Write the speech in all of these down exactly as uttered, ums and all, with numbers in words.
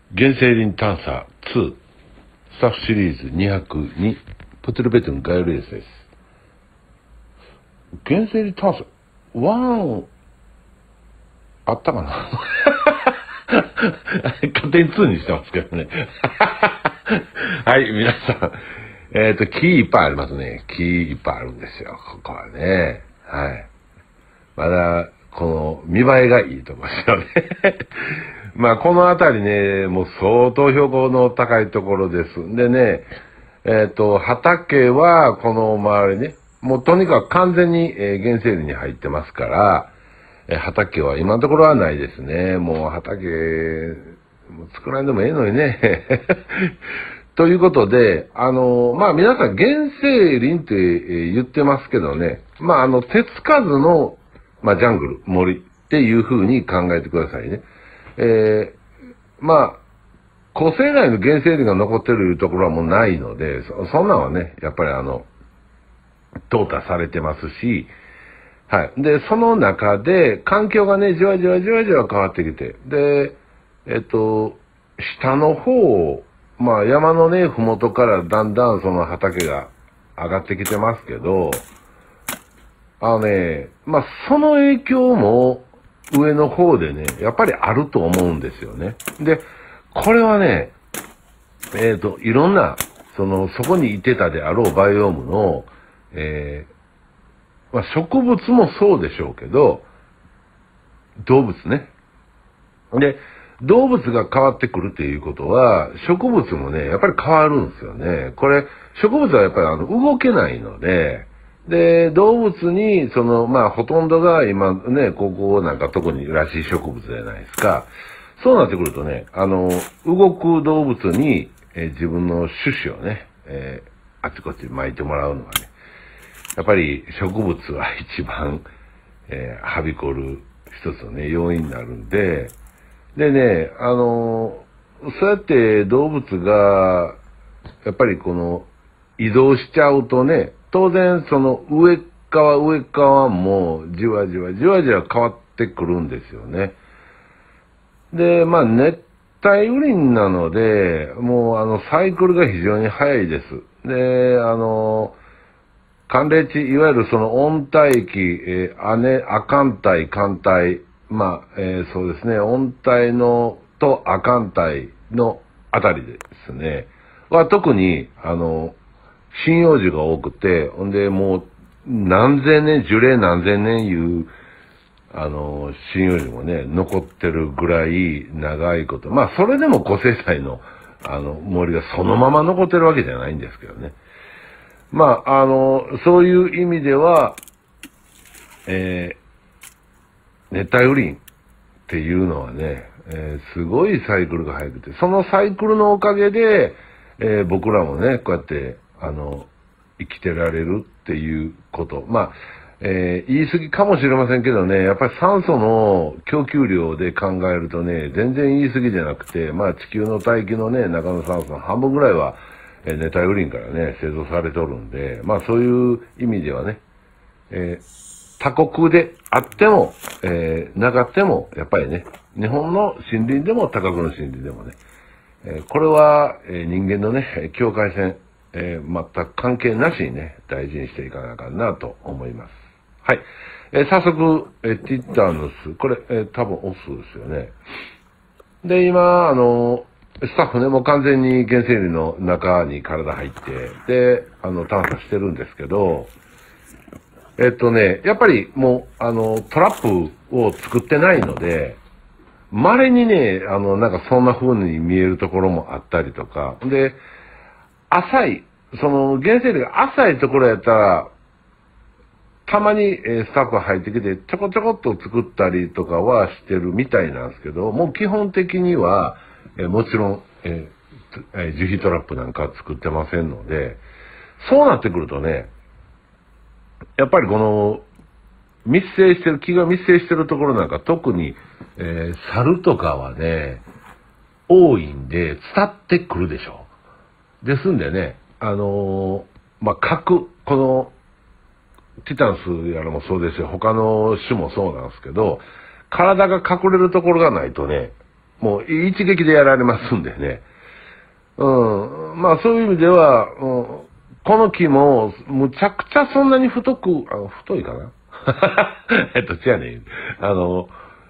原生林探査にスタッフシリーズにひゃくにプトゥルベトンガイオレースです。原生林探査いちあったかな勝手にににしてますけどねはい、皆さん、えっと、木いっぱいありますね。木いっぱいあるんですよ、ここはね。はい。まだ、この見栄えがいいとこですよねまあこの辺りね、もう相当標高の高いところです。でね、えっと、畑はこの周りね、もうとにかく完全に、えー、原生林に入ってますから、えー、畑は今のところはないですね。もう畑、もう作らんでもええのにね。ということで、あのー、まあ皆さん原生林って言ってますけどね、まああの、手つかずの、まあジャングル、森っていう風に考えてくださいね。えー、まあ、個性内の原生林が残ってるところはもうないので、そ、そんなんはね、やっぱりあの、淘汰されてますし、はい。で、その中で、環境がね、じわじわじわじわ変わってきて、で、えっと、下の方、まあ山のね、ふもとからだんだんその畑が上がってきてますけど、あのね、まあその影響も上の方でね、やっぱりあると思うんですよね。で、これはね、えっと、いろんな、その、そこにいてたであろうバイオームの、えー、まあ植物もそうでしょうけど、動物ね。で、動物が変わってくるっていうことは、植物もね、やっぱり変わるんですよね。これ、植物はやっぱりあの、動けないので、で、動物に、その、まあ、ほとんどが今ね、ここなんか特にらしい植物じゃないですか。そうなってくるとね、あの、動く動物に、えー自分の種子をね、えーあちこち巻いてもらうのはね、やっぱり植物は一番、えーはびこる一つのね、要因になるんで、でね、あの、そうやって動物が、やっぱりこの、移動しちゃうとね、当然その上側上側もじわじわじわじわ変わってくるんですよね。で、まあ熱帯雨林なので、もうあのサイクルが非常に早いです。で、あの、寒冷地、いわゆるその温帯期、えー、亜熱亜寒帯、寒帯、まあ、えーそうですね、温帯のと亜寒帯のあたりですね、は特に、あの、針葉樹が多くて、ほんでもう何千年、樹齢何千年いう、あの、針葉樹もね、残ってるぐらい長いこと。まあ、それでも古生態の、あの、森がそのまま残ってるわけじゃないんですけどね。まあ、あの、そういう意味では、えー、熱帯雨林っていうのはね、えーすごいサイクルが速くて、そのサイクルのおかげで、えー僕らもね、こうやって、あの、生きてられるっていうこと。まあ、えー言い過ぎかもしれませんけどね、やっぱり酸素の供給量で考えるとね、全然言い過ぎじゃなくて、まあ地球の大気のね、中の酸素の半分ぐらいは、えー熱帯雨林からね、製造されておるんで、まあそういう意味ではね、えー他国であっても、えーなかっても、やっぱりね、日本の森林でも他国の森林でもね、えーこれは、えー人間のね、境界線、えー全く関係なしにね、大事にしていかなあかんなと思います。はい。えー早速、えー、ティッターの巣、これ、えー多分オスですよね。で、今、あの、スタッフね、もう完全に原生林の中に体入って、で、あの、探査してるんですけど、えっとね、やっぱりもう、あの、トラップを作ってないので、稀にね、あの、なんかそんな風に見えるところもあったりとか、で、浅い、その原生林が浅いところやったら、たまに、えースタッフが入ってきて、ちょこちょこっと作ったりとかはしてるみたいなんですけど、もう基本的には、えーもちろん、えーえー樹皮トラップなんかは作ってませんので、そうなってくるとね、やっぱりこの、密生してる、木が密生してるところなんか特に、えー猿とかはね、多いんで、伝ってくるでしょ。ですんでね、あのーまあ、核、この、ティタンスやらもそうですよ、他の種もそうなんですけど、体が隠れるところがないとね、 もう一撃でやられますんでね。うん。まあそういう意味では、うん、この木も、むちゃくちゃそんなに太く、あの太いかなえっと、違うね。あの、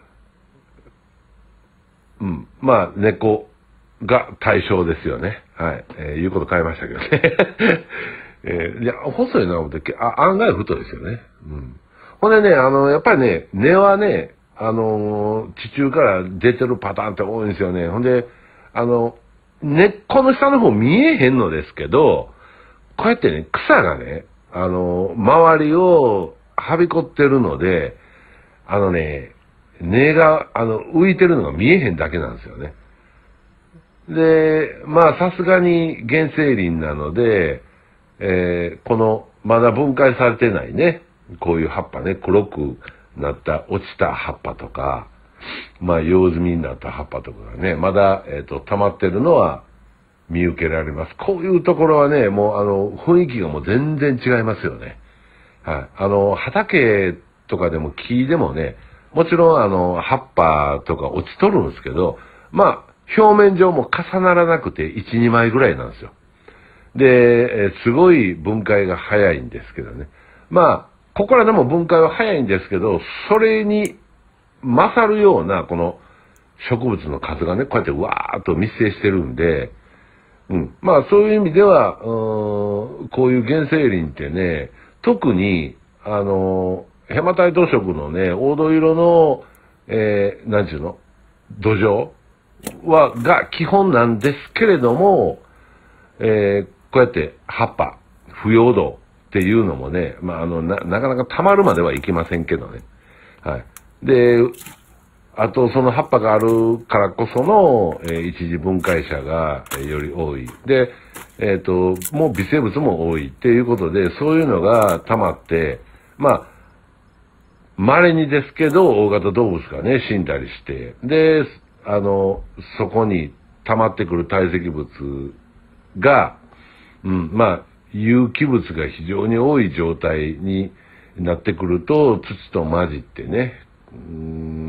うん。まあ、猫が対象ですよね。はい。えー、言うこと変えましたけどね。えー、いや、細いな、思って、あ、案外太いですよね。うん。ほんでね、あの、やっぱりね、根はね、あのー、地中から出てるパターンって多いんですよね。ほんで、あの、根っこの下の方見えへんのですけど、こうやってね、草がね、あの、周りをはびこってるので、あのね、根が、あの、浮いてるのが見えへんだけなんですよね。で、まあ、さすがに原生林なので、えーこの、まだ分解されてないね、こういう葉っぱね、黒くなった落ちた葉っぱとか、まあ、用済みになった葉っぱとかがね、まだ、えっと、溜まってるのは見受けられます。こういうところはね、もう、あの、雰囲気がもう全然違いますよね。はい。あの、畑とかでも木でもね、もちろんあの、葉っぱとか落ちとるんですけど、まあ、表面上も重ならなくていち、にまいぐらいなんですよ。で、えーすごい分解が早いんですけどね。まあ、ここらでも分解は早いんですけど、それに勝るような、この植物の数がね、こうやってわーっと密生してるんで、うん。まあ、そういう意味では、うーん、こういう原生林ってね、特に、あの、ヘマタイト色のね、黄土色の、えー、なんちゅうの、土壌は、が基本なんですけれども、えー、こうやって葉っぱ、腐葉土っていうのもね、まあ、あの、な、なかなか溜まるまではいきませんけどね。はい。で、あと、その葉っぱがあるからこその、えー一次分解者が、えーより多い。で、えっ、と、もう微生物も多いっていうことで、そういうのが溜まって、まあ、稀にですけど、大型動物がね、死んだりして、で、あの、そこに溜まってくる堆積物が、うん、まあ、有機物が非常に多い状態になってくると、土と混じってね、うん、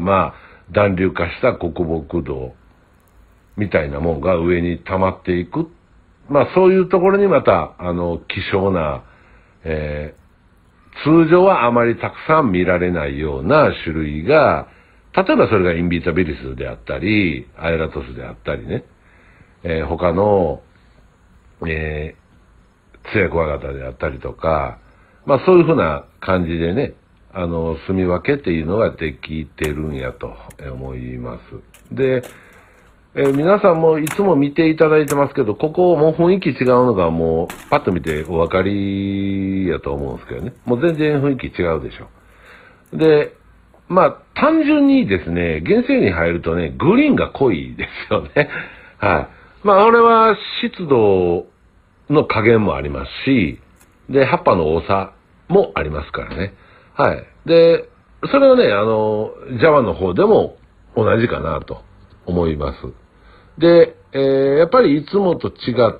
まあ、暖流化した黒木土みたいなもんが上に溜まっていく。まあ、そういうところにまた、あの、希少な、えー通常はあまりたくさん見られないような種類が、例えばそれがインビタビリスであったり、アエラトスであったりね、えー他の、えー、ツヤクワガタであったりとか、まあそういうふうな感じでね、あの、住み分けっていうのができてるんやと思います。で、えー皆さんもいつも見ていただいてますけど、ここもう雰囲気違うのがもうパッと見てお分かりやと思うんですけどね。もう全然雰囲気違うでしょ。で、まあ単純にですね、原生に入るとね、グリーンが濃いですよね。はい。まあ俺は湿度の加減もありますし、で、葉っぱの多さもありますからね。はい。で、それはね、あの、ジャワの方でも同じかなと思います。で、えーやっぱりいつもと違って、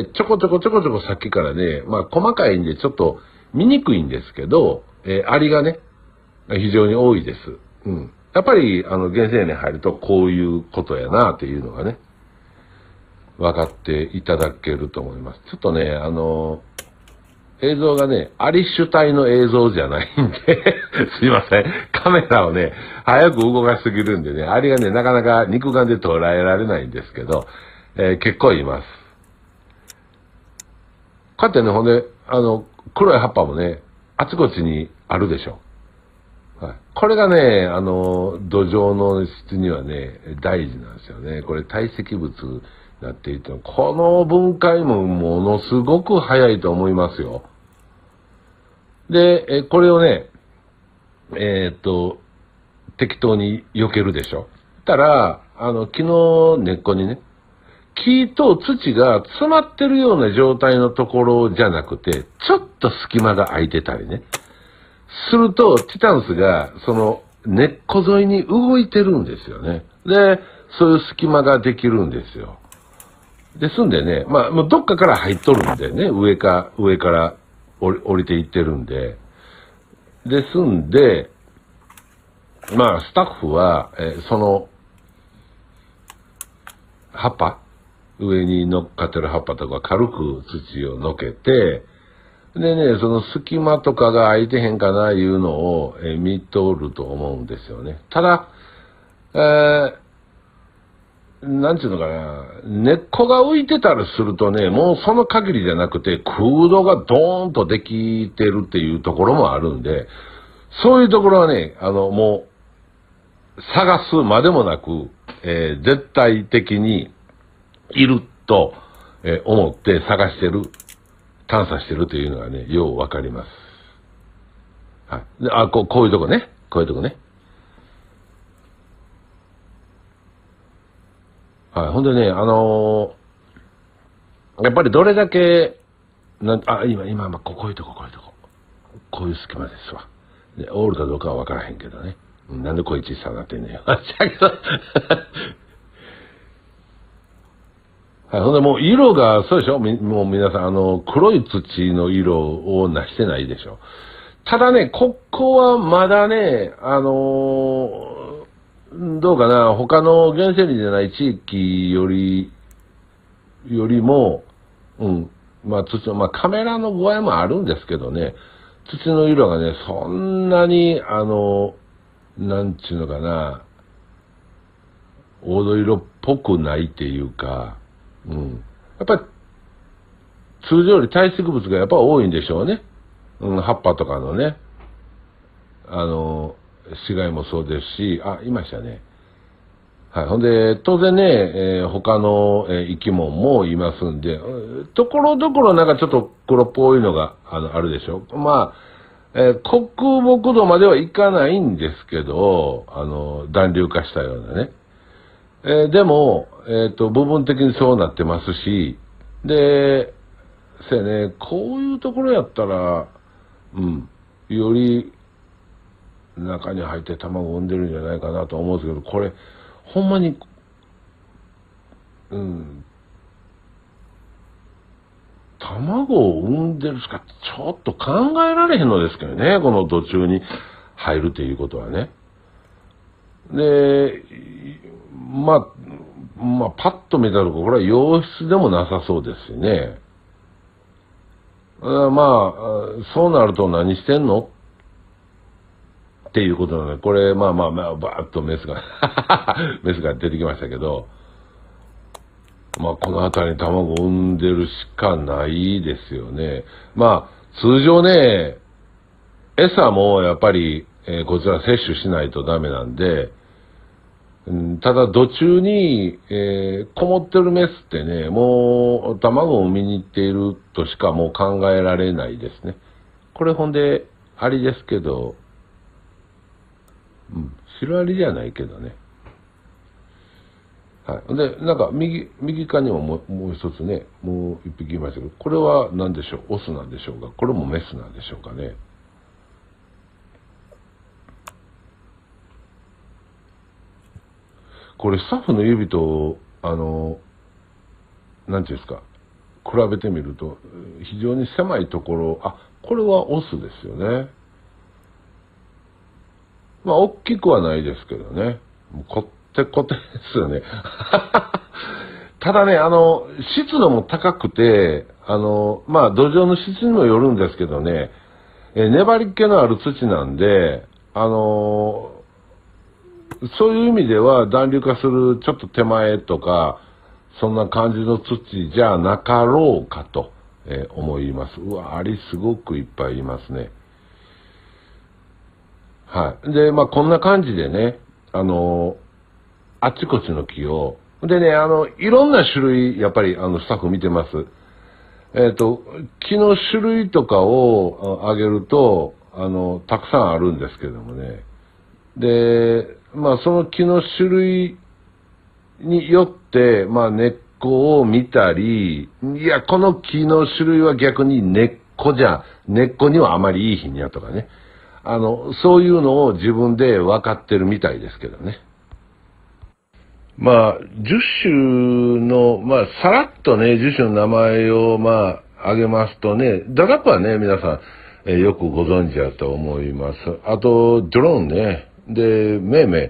ちょこちょこちょこちょこさっきからね、まあ細かいんでちょっと見にくいんですけど、えーアリがね、非常に多いです。うん。やっぱり、あの、原生に入るとこういうことやなっていうのがね、分かっていただけると思います。ちょっとね、あの、映像がね、アリ主体の映像じゃないんですいません。カメラをね、早く動かしすぎるんでね、アリがね、なかなか肉眼で捉えられないんですけど、えー結構います。こうやってね、ほんで、あの、黒い葉っぱもね、あちこちにあるでしょ。はい。これがね、あの、土壌の質にはね、大事なんですよね。これ堆積物になっていて、この分解もものすごく早いと思いますよ。で、えこれをね、えーっと、適当に避けるでしょ。たら、あの、木の根っこにね、木と土が詰まってるような状態のところじゃなくて、ちょっと隙間が空いてたりね。すると、ティタンスが、その、根っこ沿いに動いてるんですよね。で、そういう隙間ができるんですよ。ですんでね、まあ、もうどっかから入っとるんでね、上か、上から降り降りていってるんで。ですんで、まあ、スタッフは、えーその、 葉っぱ上に乗っかってる葉っぱとか軽く土をのけて、でね、その隙間とかが空いてへんかないうのを、えー、見とると思うんですよね。ただ、えー、なんちゅうのかな、根っこが浮いてたりするとね、もうその限りじゃなくて空洞がドーンとできてるっていうところもあるんで、そういうところはね、あの、もう、探すまでもなく、えー、絶対的にいると、えー、思って探してる、探査してるというのがね、ようわかります。はい。で、あ、こう、こういうとこね。こういうとこね。はい。ほんでね、あのーやっぱりどれだけ、なん、あ、今、今、まあ、ここういうとこ、こういうとこ。こういう隙間ですわ。で、オールかどうかはわからへんけどね。なんでこい小さなってんねんよ。だけどはい、ほんでもう色が、そうでしょみもう皆さん、あの、黒い土の色をなしてないでしょ。ただね、ここはまだね、あのーどうかな、他の原生林じゃない地域より、よりも、うん、まあ土の、まあカメラの具合もあるんですけどね、土の色がね、そんなに、あの、なんちゅうのかな、黄土色っぽくないっていうか、うん。やっぱり、通常より堆積物がやっぱ多いんでしょうね。うん、葉っぱとかのね、あの、死骸もそうですし、あ、いましたね。はい。ほんで、当然ね、えー他の、えー生き物もいますんで、ところどころなんかちょっと黒っぽいのが、あの、あるでしょ。まあ、えー黒木土まではいかないんですけど、あの、暖流化したようなね。えーでも、えっと、部分的にそうなってますし、で、せやね、こういうところやったら、うん、より中に入って卵を産んでるんじゃないかなと思うんですけど、これ、ほんまに、うん、卵を産んでるしかちょっと考えられへんのですけどね、この土中に入るということはね。で、まあ、まあ、パッと見たところ、これは洋室でもなさそうですしね。あまあ、そうなると何してんのっていうことなので、これ、まあまあまあ、バーッとメスがメスが出てきましたけど、まあ、この辺りに卵を産んでるしかないですよね。まあ、通常ね、餌もやっぱり、えーこちら摂取しないとダメなんで、うん、ただ土中に、えーこもってるメスってね、もう卵を産みに行っているとしかもう考えられないですね。これほんで、ありですけど、うん、シロアリじゃないけどね。はい。で、なんか、右、右側にももうもう一つね、もう一匹いましたけど、これは何でしょう、オスなんでしょうか、これもメスなんでしょうかね。これスタッフの指と、あの、なんていうんですか、比べてみると、非常に狭いところ、あ、これはオスですよね。まあ、大きくはないですけどね。もうこってこてですよね。ただね、あの、湿度も高くて、あの、まあ、土壌の質にもよるんですけどね、え粘り気のある土なんで、あの、そういう意味では暖流化するちょっと手前とか、そんな感じの土じゃなかろうかと、えー思います。うわ、アリすごくいっぱいいますね。はい。で、まあ、こんな感じでね、あの、あっちこっちの木を、でね、あの、いろんな種類、やっぱり、あの、スタッフ見てます。えっと、木の種類とかをああげると、あの、たくさんあるんですけどもね。で、まあ、その木の種類によって、まあ、根っこを見たり、いや、この木の種類は逆に根っこじゃ、根っこにはあまりいい日にゃとかね。あの、そういうのを自分で分かってるみたいですけどね。まあ、じゅっ種の、まあ、さらっとね、じゅっ種の名前を、まあ、挙げますとね、ダダックはね、皆さん、えーよくご存知だと思います。あと、ドローンね。で、メイメイ。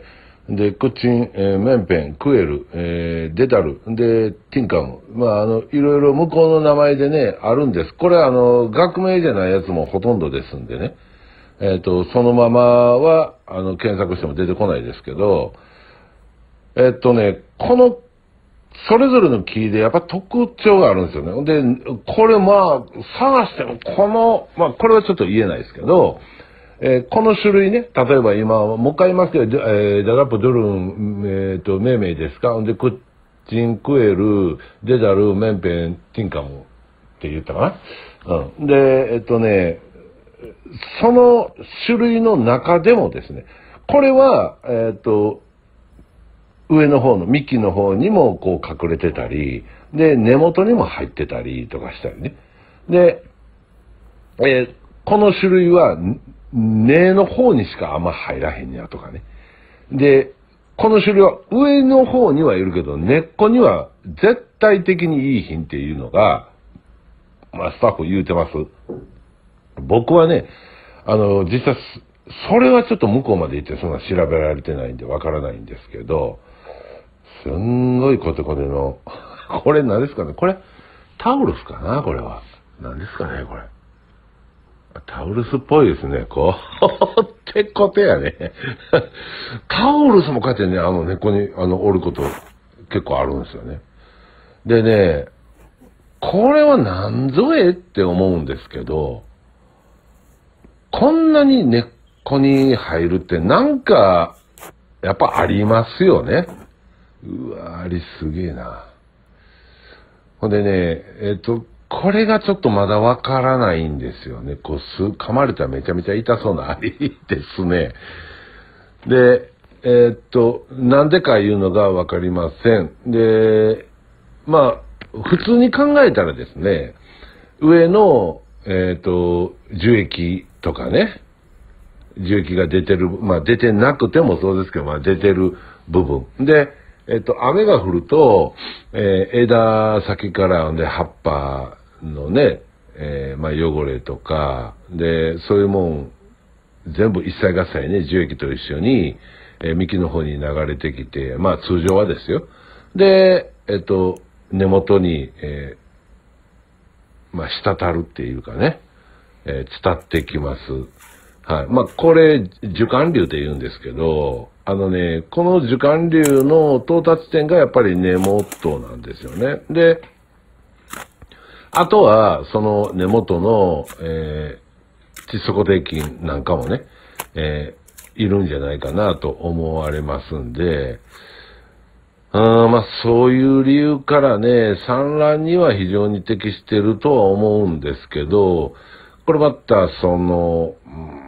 で、クッチン、えーメンペン、クエル、えーデダル、で、ティンカム。まあ、あの、いろいろ向こうの名前でね、あるんです。これあの、学名じゃないやつもほとんどですんでね。えっと、そのままは、あの、検索しても出てこないですけど、えっとね、この、それぞれの木でやっぱ特徴があるんですよね。で、これまあ、探しても、この、まあ、これはちょっと言えないですけど、えーこの種類ね、例えば今、もう一回言いますけど、えーダガップ、ドゥルン、えっ、と、メイメイですか。で、クッチン、クエル、デダル、メンペン、ティンカムって言ったかな。うん。で、えっとね、その種類の中でもですね、これは、えっと、上の方の幹の方にもこう隠れてたり、で、根元にも入ってたりとかしたりね。で、えーこの種類は、ん根の方にしかあんま入らへんやとかね。で、この種類は上の方にはいるけど、根っこには絶対的にいい品っていうのが、まあスタッフ言うてます。僕はね、あの、実際、それはちょっと向こうまで行ってそんな調べられてないんでわからないんですけど、すんごいコテコテの、これ何ですかね、これ、タオルスかなこれは。何ですかねこれ。タオルスっぽいですね。こう、てこてやね。タオルスもこうやってね、あの根っこに、あの、折ること結構あるんですよね。でね、これは何ぞえって思うんですけど、こんなに根っこに入るってなんか、やっぱありますよね。うわ、ありすげえな。ほんでね、えっと、これがちょっとまだわからないんですよね。こう、す、噛まれたらめちゃめちゃ痛そうなアリですね。で、えっと、なんでかいうのがわかりません。で、まあ、普通に考えたらですね、上の、えっと、樹液とかね、樹液が出てる、まあ出てなくてもそうですけど、まあ出てる部分。で、えっと、雨が降ると、えー枝先からで葉っぱのね、えーまあ汚れとか、で、そういうもん、全部一切合切ね、樹液と一緒に、えー幹の方に流れてきて、まあ通常はですよ。で、えっと、根元に、えーまあ滴るっていうかね、えー伝ってきます。はい。まあ、これ、樹幹流って言うんですけど、あのね、この樹幹流の到達点がやっぱり根元なんですよね。で、あとは、その根元の、えー、窒素固定菌なんかもね、えー、いるんじゃないかなと思われますんで、あーまあ、そういう理由からね、産卵には非常に適してるとは思うんですけど、これまた、その、うん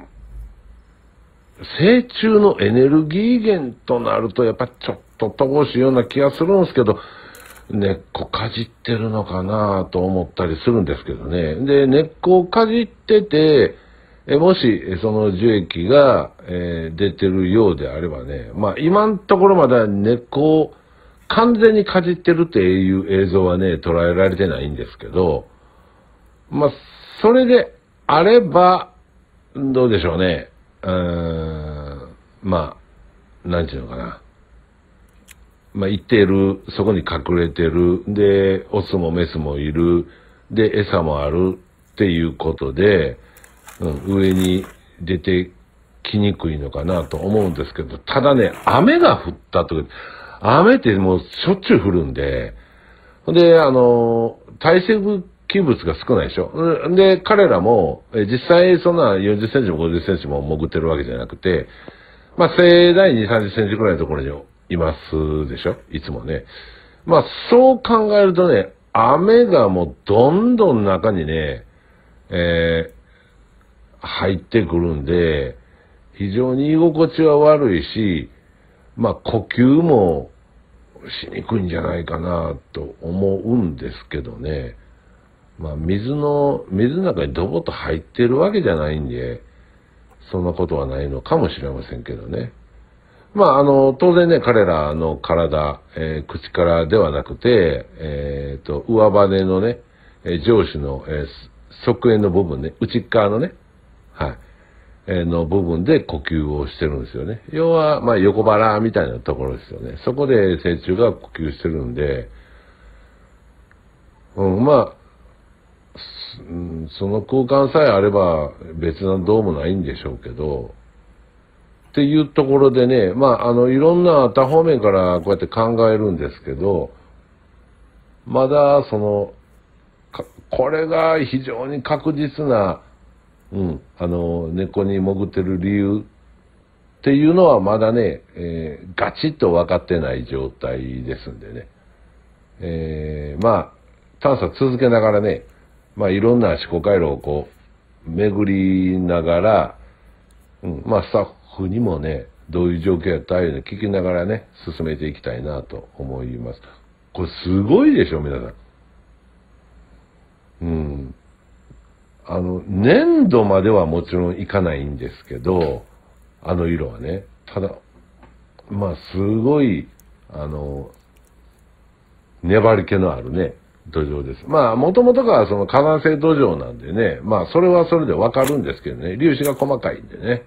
成虫のエネルギー源となると、やっぱちょっと乏しいような気がするんですけど、根っこかじってるのかなと思ったりするんですけどね。で、根っこをかじってて、えもし、その樹液が、えー出てるようであればね、まあ今のところまだ根っこを完全にかじってるっていう映像はね、捉えられてないんですけど、まあ、それであれば、どうでしょうね。うーん、まあ、なんていうのかな。まあ、いてる、そこに隠れてる、で、オスもメスもいる、で、餌もあるっていうことで、うん、上に出てきにくいのかなと思うんですけど、ただね、雨が降った時、雨ってもうしょっちゅう降るんで、で、あの、堆積物が少ないでしょ。うんで、彼らも、え実際そんなよんじゅっセンチもごじゅっセンチも潜ってるわけじゃなくて、まあ、最大に、さんじゅっセンチくらいのところにいますでしょいつもね。まあ、そう考えるとね、雨がもうどんどん中にね、えー入ってくるんで、非常に居心地は悪いし、まあ、呼吸もしにくいんじゃないかなと思うんですけどね。まあ、水の、水の中にドボッと入ってるわけじゃないんで、そんなことはないのかもしれませんけどね。まあ、あの、当然ね、彼らの体、えー口からではなくて、えっと、上羽のね、えー上肢の、えー側縁の部分ね、内側のね、はい。 の部分で呼吸をしてるんですよね。要は、まあ、横腹みたいなところですよね。そこで成虫が呼吸してるんで、うん、まあ、その空間さえあれば別などうもないんでしょうけど、っていうところでね、まあ、あの、いろんな多方面からこうやって考えるんですけど、まだその、これが非常に確実な、うん、あの、根っこに潜ってる理由っていうのはまだね、えー、ガチッと分かってない状態ですんでね。えー、まあ、探査続けながらね、まあいろんな思考回路をこう、巡りながら、うん、まあスタッフにもね、どういう状況やったいうの聞きながらね、進めていきたいなと思います。これすごいでしょ、皆さん。うん。あの、粘土まではもちろんいかないんですけど、あの色はね。ただ、まあすごい、あの、粘り気のあるね、土壌です。まあ、もともとがその火山性土壌なんでね、まあ、それはそれでわかるんですけどね、粒子が細かいんでね。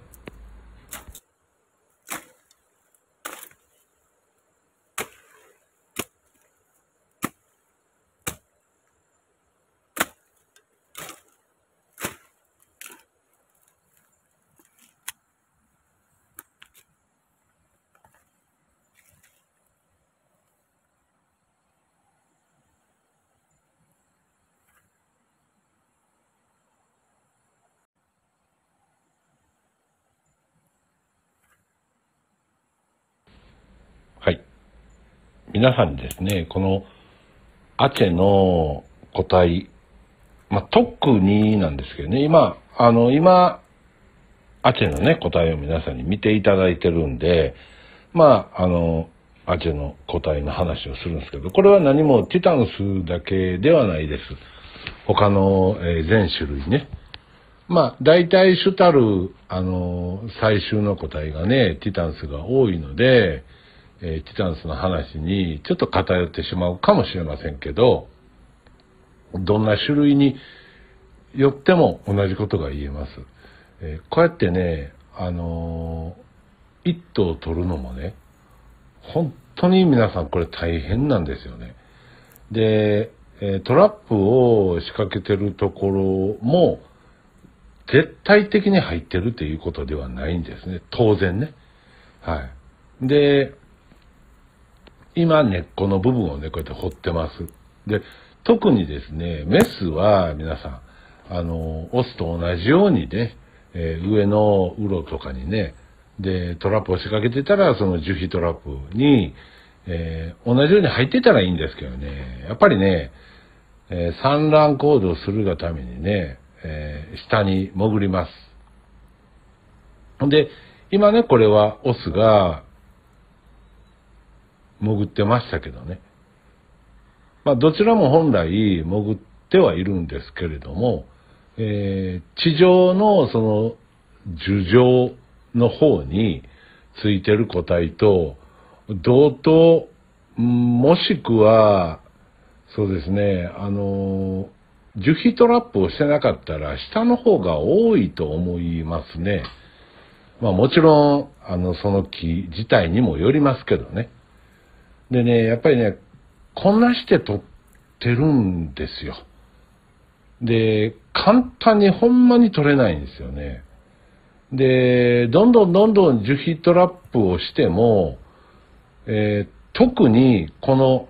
はい。皆さんにですね、このアチェの個体、まあ、特になんですけどね、今、あの、今、アチェのね、個体を皆さんに見ていただいてるんで、まあ、あの、アチェの個体の話をするんですけど、これは何もティタンスだけではないです。他の、えー、全種類ね。まあ、大体主たる、あの、最終の個体がね、ティタンスが多いので、えー、ティタンスの話にちょっと偏ってしまうかもしれませんけど、どんな種類によっても同じことが言えます。えー、こうやってね、あのー、一頭取るのもね、本当に皆さんこれ大変なんですよね。で、えー、トラップを仕掛けてるところも、絶対的に入ってるっていうことではないんですね。当然ね。はい。で、今根っこの部分をね、こうやって掘ってます。で、特にですね、メスは皆さん、あの、オスと同じようにね、えー、上の鱗とかにね、で、トラップを仕掛けてたら、その樹皮トラップに、えー、同じように入ってたらいいんですけどね、やっぱりね、えー、産卵行動するがためにね、えー、下に潜ります。ほんで、今ね、これはオスが潜ってましたけどね。まあ、どちらも本来潜ってはいるんですけれども、えー、地上のその樹上の方についてる個体と、同等、もしくは、そうですね、あの、樹皮トラップをしてなかったら下の方が多いと思いますね。まあもちろん、あの、その木自体にもよりますけどね。でね、やっぱりね、こんなして取ってるんですよ。で、簡単にほんまに取れないんですよね。で、どんどんどんどん樹皮トラップをしても、えー、特にこの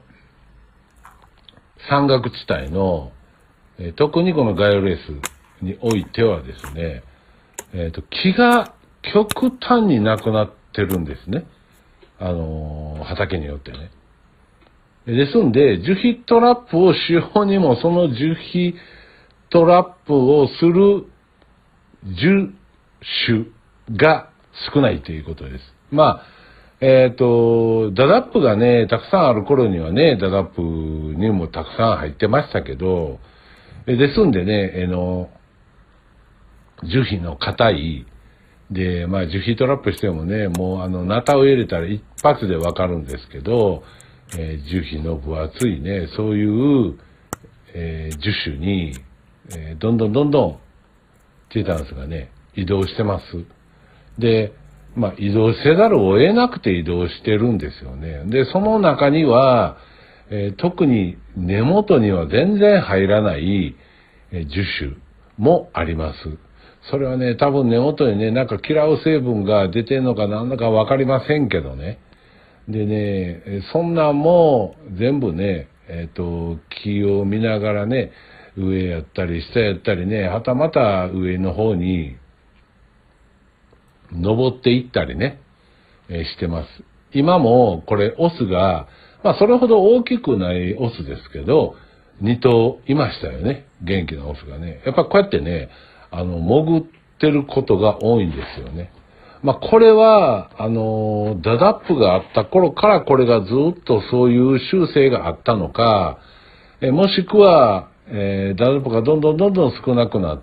山岳地帯の、えー、特にこのガイオレースにおいてはですね、えーと、木が極端になくなってるんですね。あのー、畑によってね。ですんで、樹皮トラップをしようにも、その樹皮トラップをする樹種が少ないということです。まあ、えっ、ー、と、ダダップがね、たくさんある頃にはね、ダダップにもたくさん入ってましたけど、ですんでね、えの、樹皮の硬い、で、まあ、樹皮トラップしてもね、もうあの、ナタを入れたら一発でわかるんですけど、えー、樹皮の分厚いね、そういう、えー、樹種に、えー、どんどんどんどんティタンスがね、 移動してます。で、まあ移動せざるを得なくて移動してるんですよね。で、その中には、えー、特に根元には全然入らない、えー、樹種もあります。それはね、多分根元にね、なんか嫌う成分が出てんのかなんだかわかりませんけどね。でね、そんなんも全部ね、えっと、木を見ながらね、上やったり下やったりね、はたまた上の方に登っていったりね、えーしてます。今もこれオスが、まあそれほど大きくないオスですけど、に頭いましたよね。元気なオスがね。やっぱこうやってね、あの、潜ってることが多いんですよね。まあこれは、あの、ダダップがあった頃からこれがずっとそういう習性があったのか、えもしくは、えーダダップがどんどんどんどん少なくなって、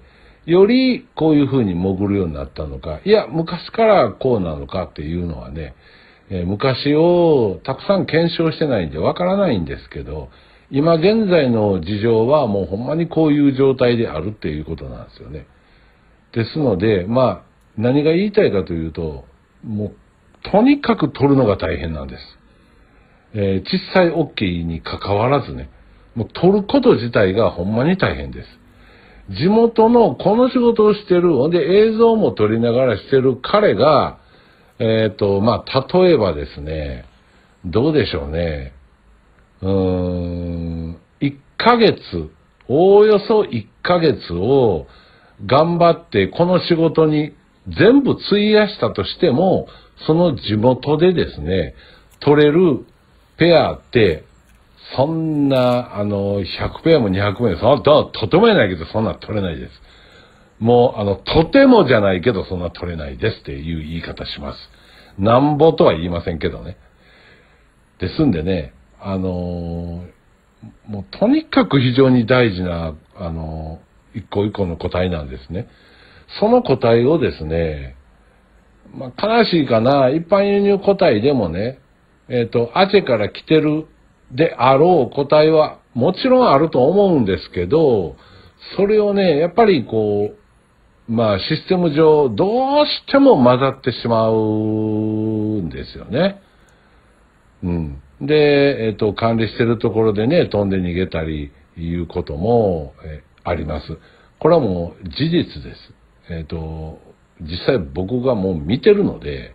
よりこういう風に潜るようになったのか、いや、昔からこうなのかっていうのはね、えー昔をたくさん検証してないんでわからないんですけど、今現在の事情はもうほんまにこういう状態であるっていうことなんですよね。ですので、まあ、何が言いたいかというと、もう、とにかく取るのが大変なんです。えー小さい大きいに関わらずね、もう取ること自体がほんまに大変です。地元のこの仕事をしてる、ほんで映像も撮りながらしてる彼が、えっと、まあ、例えばですね、どうでしょうね。うーん、いっかげつ、おおよそいっかげつを頑張ってこの仕事に全部費やしたとしても、その地元でですね、取れるペアって、そんな、あの、ひゃくペアもにひゃくペアも、そんな、ととてもやないけど、そんな取れないです。もう、あの、とてもじゃないけど、そんな取れないですっていう言い方します。なんぼとは言いませんけどね。ですんでね、あのーもうとにかく非常に大事な、あのー一個一個の個体なんですね。その個体をですね、まあ、悲しいかな、一般輸入個体でもね、えっと、アチェから来てるであろう個体はもちろんあると思うんですけど、それをね、やっぱりこう、まあシステム上どうしても混ざってしまうんですよね。うん。で、えっと、管理してるところでね、飛んで逃げたりいうことも、えあります。これはもう事実です。えっと、実際僕がもう見てるので、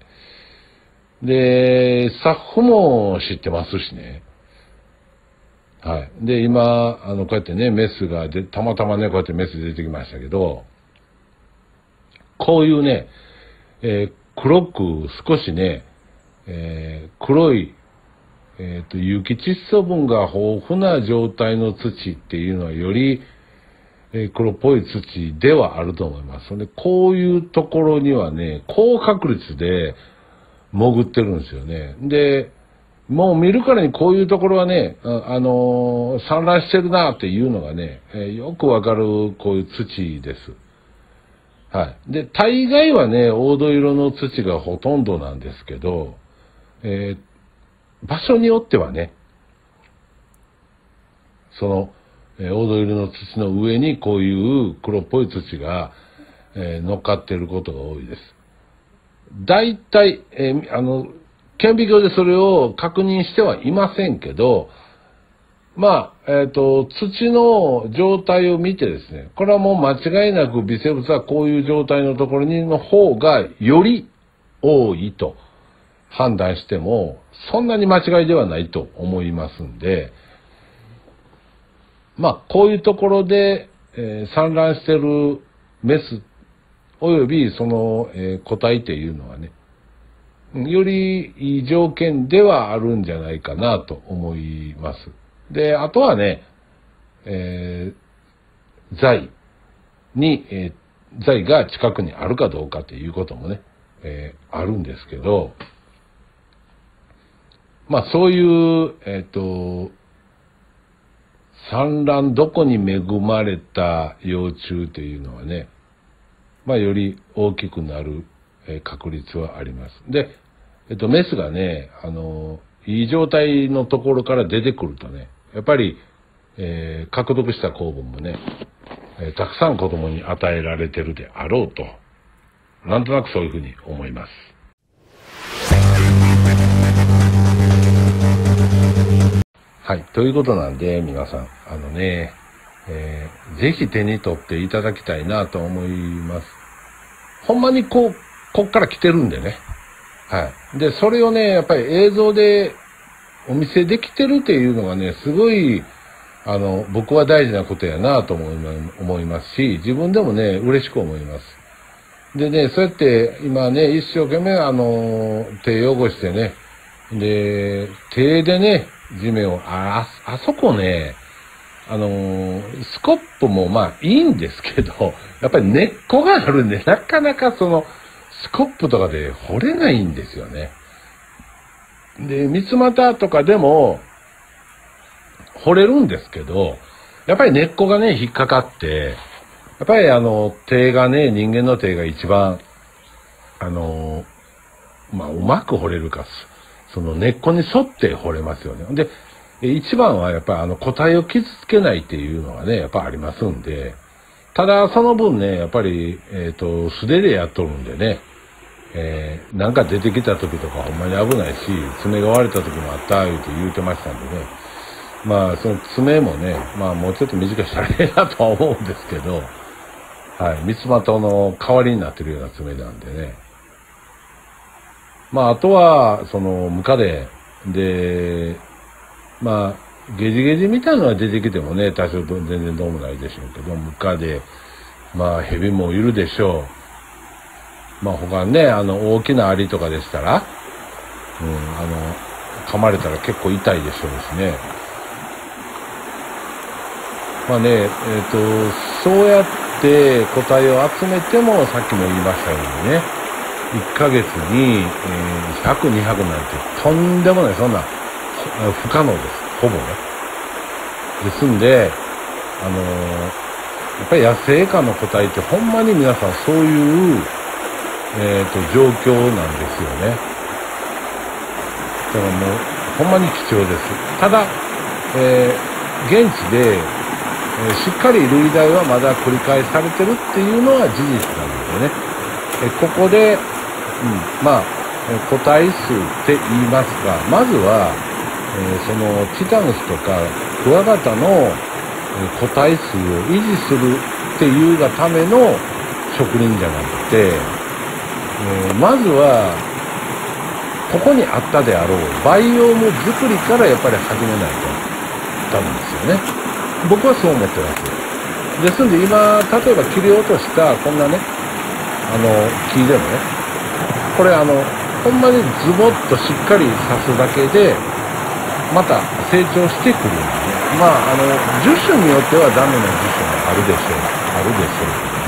で、スタッフも知ってますしね。はい。で、今、あの、こうやってね、メスがで、たまたまね、こうやってメス出てきましたけど、こういうね、えー黒く少しね、えー黒い、えっと、有機窒素分が豊富な状態の土っていうのはより、えー黒っぽい土ではあると思います。それで、こういうところにはね、高確率で潜ってるんですよね。で、もう見るからにこういうところはね、あ、あのー散乱してるなっていうのがね、えーよくわかるこういう土です。はい。で、大概はね、黄土色の土がほとんどなんですけど、えー場所によってはね、その、えー黄土色の土の上にこういう黒っぽい土が、えー乗っかっていることが多いです。大体、えーあの、顕微鏡でそれを確認してはいませんけど、まあ、えっと、土の状態を見てですね、これはもう間違いなく微生物はこういう状態のところにの方がより多いと判断しても、そんなに間違いではないと思いますんで、まあ、こういうところで、えー産卵してるメスおよびその、えー個体っていうのはね、よりいい条件ではあるんじゃないかなと思います。で、あとはね、えー財に、えー財が近くにあるかどうかっていうこともね、えーあるんですけど、まあそういう、えっと、産卵どこに恵まれた幼虫というのはね、まあより大きくなるえー確率はあります。で、えっと、メスがね、あの、いい状態のところから出てくるとね、やっぱり、えー獲得した酵母もね、 えー、たくさん子供に与えられてるであろうと、なんとなくそういうふうに思います。はい。ということなんで、皆さん、あのね、えー、ぜひ手に取っていただきたいなと思います。ほんまにこう、こっから来てるんでね。はい。で、それをね、やっぱり映像でお見せできてるっていうのがね、すごい、あの、僕は大事なことやなと思い思いますし、自分でもね、嬉しく思います。でね、そうやって今ね、一生懸命あの、手汚してね、で、手でね、地面を、あ、あ、あそこね、あのー、スコップもまあいいんですけど、やっぱり根っこがあるんで、なかなかその、スコップとかで掘れないんですよね。で、三つ股とかでも、掘れるんですけど、やっぱり根っこがね、引っかかって、やっぱりあの、手がね、人間の手が一番、あの、まあ、うまく掘れるか、その根っこに沿って掘れますよね。で、一番はやっぱりあの、個体を傷つけないっていうのがね、やっぱありますんで、ただその分ね、やっぱり、えっと、素手でやっとるんでね、えー、なんか出てきた時とかほんまに危ないし、爪が割れた時もあった言うて言うてましたんでね、まあ、その爪もね、まあもうちょっと短くしたらええなとは思うんですけど、はい、三つ股の代わりになってるような爪なんでね。まあ、あとは、その、ムカデで、まあ、ゲジゲジみたいなのが出てきてもね、多少全然どうもないでしょうけど、ムカデ、まあ、ヘビもいるでしょう。まあ、他ね、あの、大きなアリとかでしたら、うん、あの、噛まれたら結構痛いでしょうしね。まあね、えっと、そうやって個体を集めても、さっきも言いましたようにね、いっかげつに、えー、ひゃく、にひゃくなんてとんでもない、そんな、不可能です。ほぼね。ですんで、あのー、やっぱり野生下の個体ってほんまに皆さんそういう、えっと、状況なんですよね。だからもう、ほんまに貴重です。ただ、えー、現地で、えー、しっかり類題はまだ繰り返されてるっていうのは事実なのでね。えー、ここで、うん、まあ、えー、個体数って言いますが、まずは、えー、そのティタヌスとかクワガタの、えー、個体数を維持するっていうがための植林じゃなくて、えー、まずはここにあったであろうバイオーム作りからやっぱり始めないとダメですよね。僕はそう思ってます。ですんで今、例えば切り落としたこんなね、あの、木でもね、これあの、ほんまにズボッとしっかり刺すだけで、また成長してくるんでね。まあ、あの、樹種によってはダメな樹種もあるでしょう。あるでしょ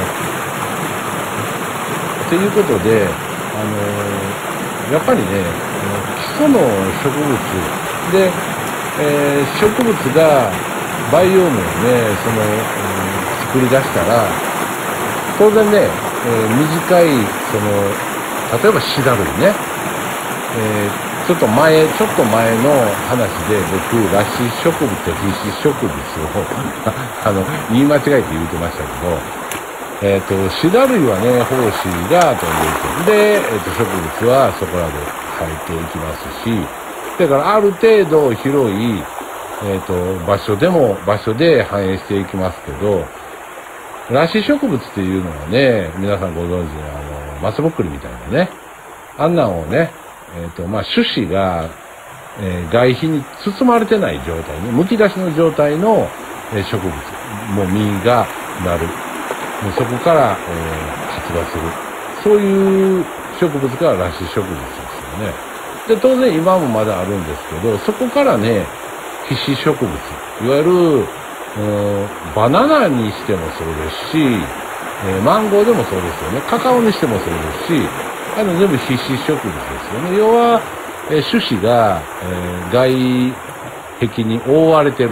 うけどね。ということで、あの、やっぱりね、基礎の植物で、えー、植物がバイオームをね、その、うん、作り出したら、当然ね、えー、短い、その、例えばシダ類ね、えー、ちょっと前、ちょっと前の話で僕、裸子植物と非子植物をあの、言い間違えて言うてましたけど、えっ、ー、と、シダ類はね、胞子が飛んでいて、で、えっ、ー、と、植物はそこらで生えていきますし、だからある程度広い、えっ、ー、と、場所でも、場所で繁栄していきますけど、裸子植物っていうのはね、皆さんご存知のあの、松ぼっくりみたいなね、あんなんをね、えっ、ー、と、まあ、種子が、えー、外皮に包まれてない状態ね、剥き出しの状態の、えー、植物、もう実がなる。そこから、えー、発芽する。そういう植物が裸子植物ですよね。で、当然今もまだあるんですけど、そこからね、被子植物、いわゆる、バナナにしてもそうですし、えー、マンゴーでもそうですよね。カカオにしてもそうですし、あの全部被子植物ですよね。要は、えー、種子が、えー、外壁に覆われてる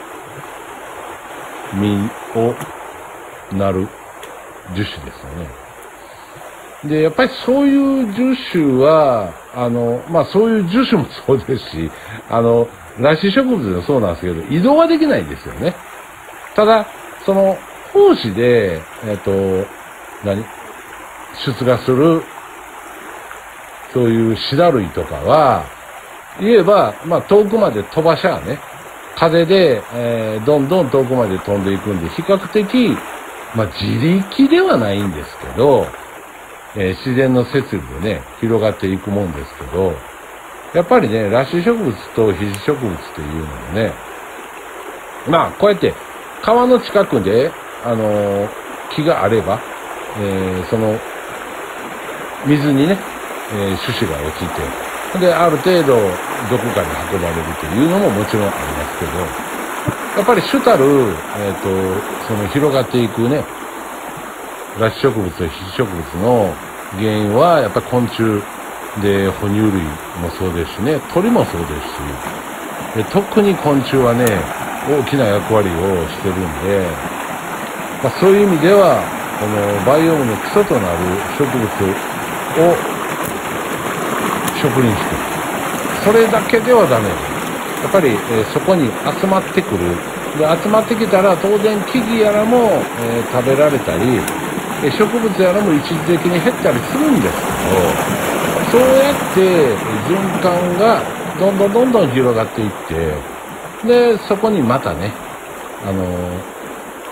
実をなる樹種ですよね。で、やっぱりそういう樹種は、あの、まあそういう樹種もそうですし、あの、裸子植物でもそうなんですけど、移動はできないんですよね。ただ、その、 方子で、えっと、何出荷する、そういうシダ類とかは、言えば、まあ遠くまで飛ばしゃあね、風で、えー、どんどん遠くまで飛んでいくんで、比較的、まあ自力ではないんですけど、えー、自然の摂理でね、広がっていくもんですけど、やっぱりね、裸子植物と被子植物っていうのもね、まあこうやって川の近くで、あのー、木があれば、えー、その、水にね、えー、種子が落ちて、で、ある程度、どこかに運ばれるというのももちろんありますけど、やっぱり主たる、えっと、その広がっていくね、裸子植物と被子植物の原因は、やっぱり昆虫で、哺乳類もそうですしね、鳥もそうですし、で特に昆虫はね、大きな役割をしてるんで、まあ、そういう意味では、このバイオームの基礎となる植物を植林していく。それだけではダメです。やっぱり、えー、そこに集まってくる。で、集まってきたら当然木々やらも、えー、食べられたり、えー、植物やらも一時的に減ったりするんですけど、そうやって循環がどんどんどんどん広がっていって、で、そこにまたね、あのー、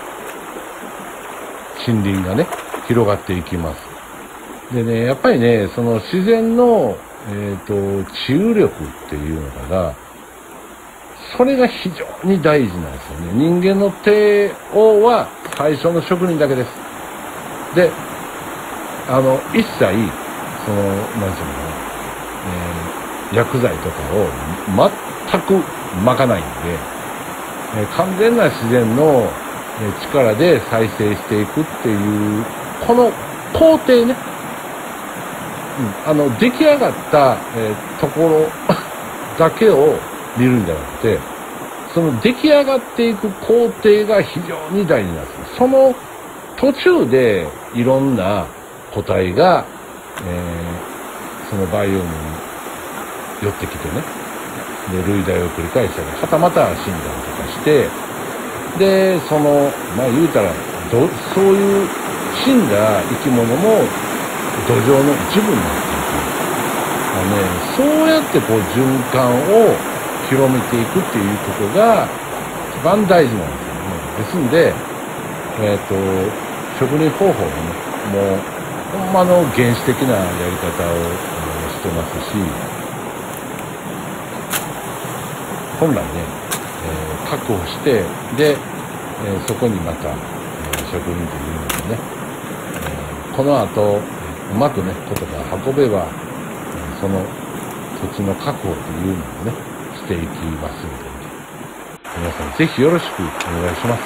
森林がね、広がっていきます。でね、やっぱりね、その自然の、えっと、治癒力っていうのかな、それが非常に大事なんですよね。人間の手をは最初の職人だけです。で、あの、一切、その、なんていうのかな、えー、薬剤とかを全くまかないんで、えー、完全な自然の力で再生していくっていう、この工程ね、うん、あの、出来上がった、えー、ところだけを見るんじゃなくて、その出来上がっていく工程が非常に大事なんです。その途中でいろんな個体が、えー、そのバイオームに寄ってきてね、で、類似を繰り返したり、はたまた死んだりとかして、で、その、まあ言うたら、ど、そういう死んだ生き物も土壌の一部になっていく。あのね、そうやってこう循環を広めていくっていうことが一番大事なんですよね。ですんで、えっと、植林方法もね、もう、ほんまの原始的なやり方をしてますし、本来ね、えー、確保して、で、えー、そこにまた、えー、植林というのをね、えー、この後、うまくね、ことが運べば、その土地の確保というのをね、していきますので、ね、皆さんぜひよろしくお願いします。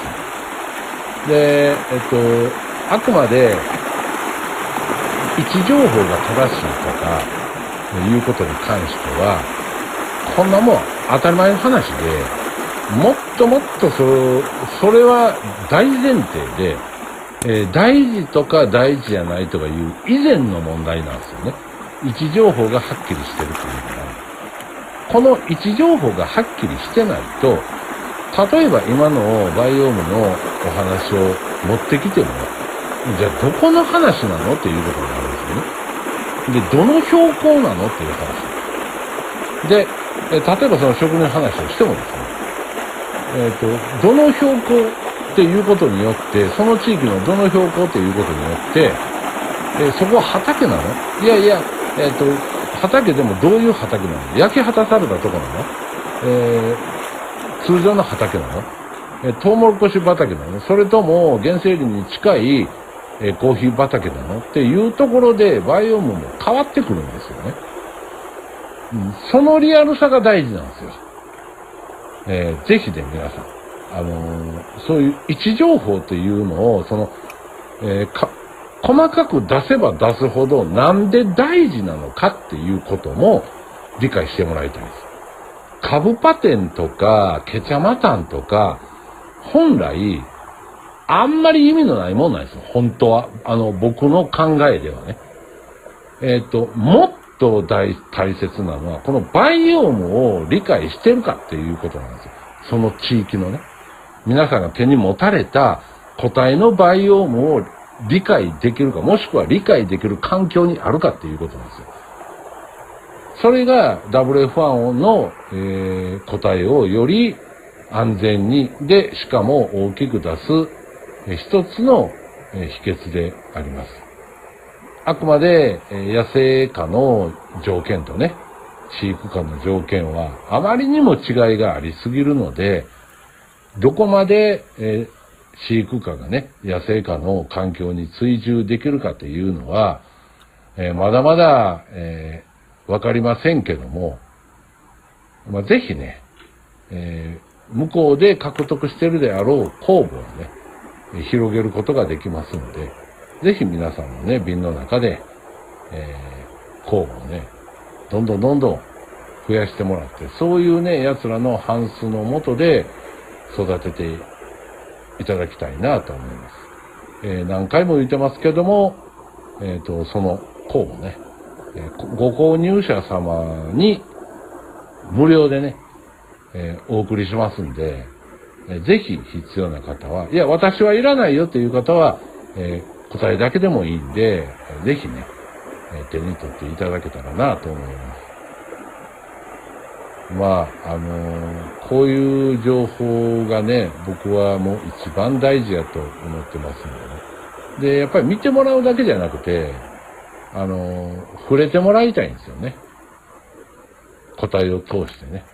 で、えっと、あくまで、位置情報が正しいとか、いうことに関しては、こんなもん当たり前の話で、もっともっとそれ、それは大前提で、えー、大事とか大事じゃないとかいう以前の問題なんですよね。位置情報がはっきりしてるというか、この位置情報がはっきりしてないと、例えば今のバイオームのお話を持ってきても、じゃあどこの話なのっていうことになるんですよね。で、どの標高なのっていう話。で、え例えばその植林の話をしてもですね、えっと、どの標高っていうことによって、その地域のどの標高っていうことによって、えそこは畑なの？いやいや、えっと、畑でもどういう畑なの？焼き畑されたとこなの？えー、通常の畑なの？えー、トウモロコシ畑なの？それとも原生林に近い、えー、コーヒー畑なの？っていうところでバイオームも変わってくるんですよね。うん、そのリアルさが大事なんですよ。えー、ぜひね、皆さん、あのー、そういう位置情報というのを、その、えー、か、細かく出せば出すほど、なんで大事なのかっていうことも理解してもらいたいです。カブパテンとか、ケチャマタンとか、本来、あんまり意味のないもんなんですよ、本当は。あの、僕の考えではね。えっと、もっと大、大切なのは、このバイオームを理解してるかっていうことなんですよ。その地域のね。皆さんが手に持たれた個体のバイオームを理解できるか、もしくは理解できる環境にあるかっていうことなんですよ。それが ダブリューエフワン の、えー、個体をより安全に、で、しかも大きく出す、えー、一つの、えー、秘訣であります。あくまで、えー、野生下の条件とね、飼育下の条件はあまりにも違いがありすぎるので、どこまで、えー、飼育下がね、野生下の環境に追従できるかというのは、えー、まだまだ、えー、わかりませんけども、まあ、ぜひね、えー、向こうで獲得しているであろう酵母をね、広げることができますので、ぜひ皆さんもね、瓶の中で、えー、酵母をね、どんどんどんどん増やしてもらって、そういうね、奴らの反数のもとで育てていただきたいなと思います。えー、何回も言ってますけども、えっと、その酵母ね、えー、ご購入者様に無料でね、えー、お送りしますんで、えー、ぜひ必要な方は、いや、私はいらないよという方は、えー、答えだけでもいいんで、えー、ぜひね、えー、手に取っていただけたらなと思います。まあ、あのー、こういう情報がね、僕はもう一番大事やと思ってますんでね。で、やっぱり見てもらうだけじゃなくて、あのー、触れてもらいたいんですよね。個体を通してね。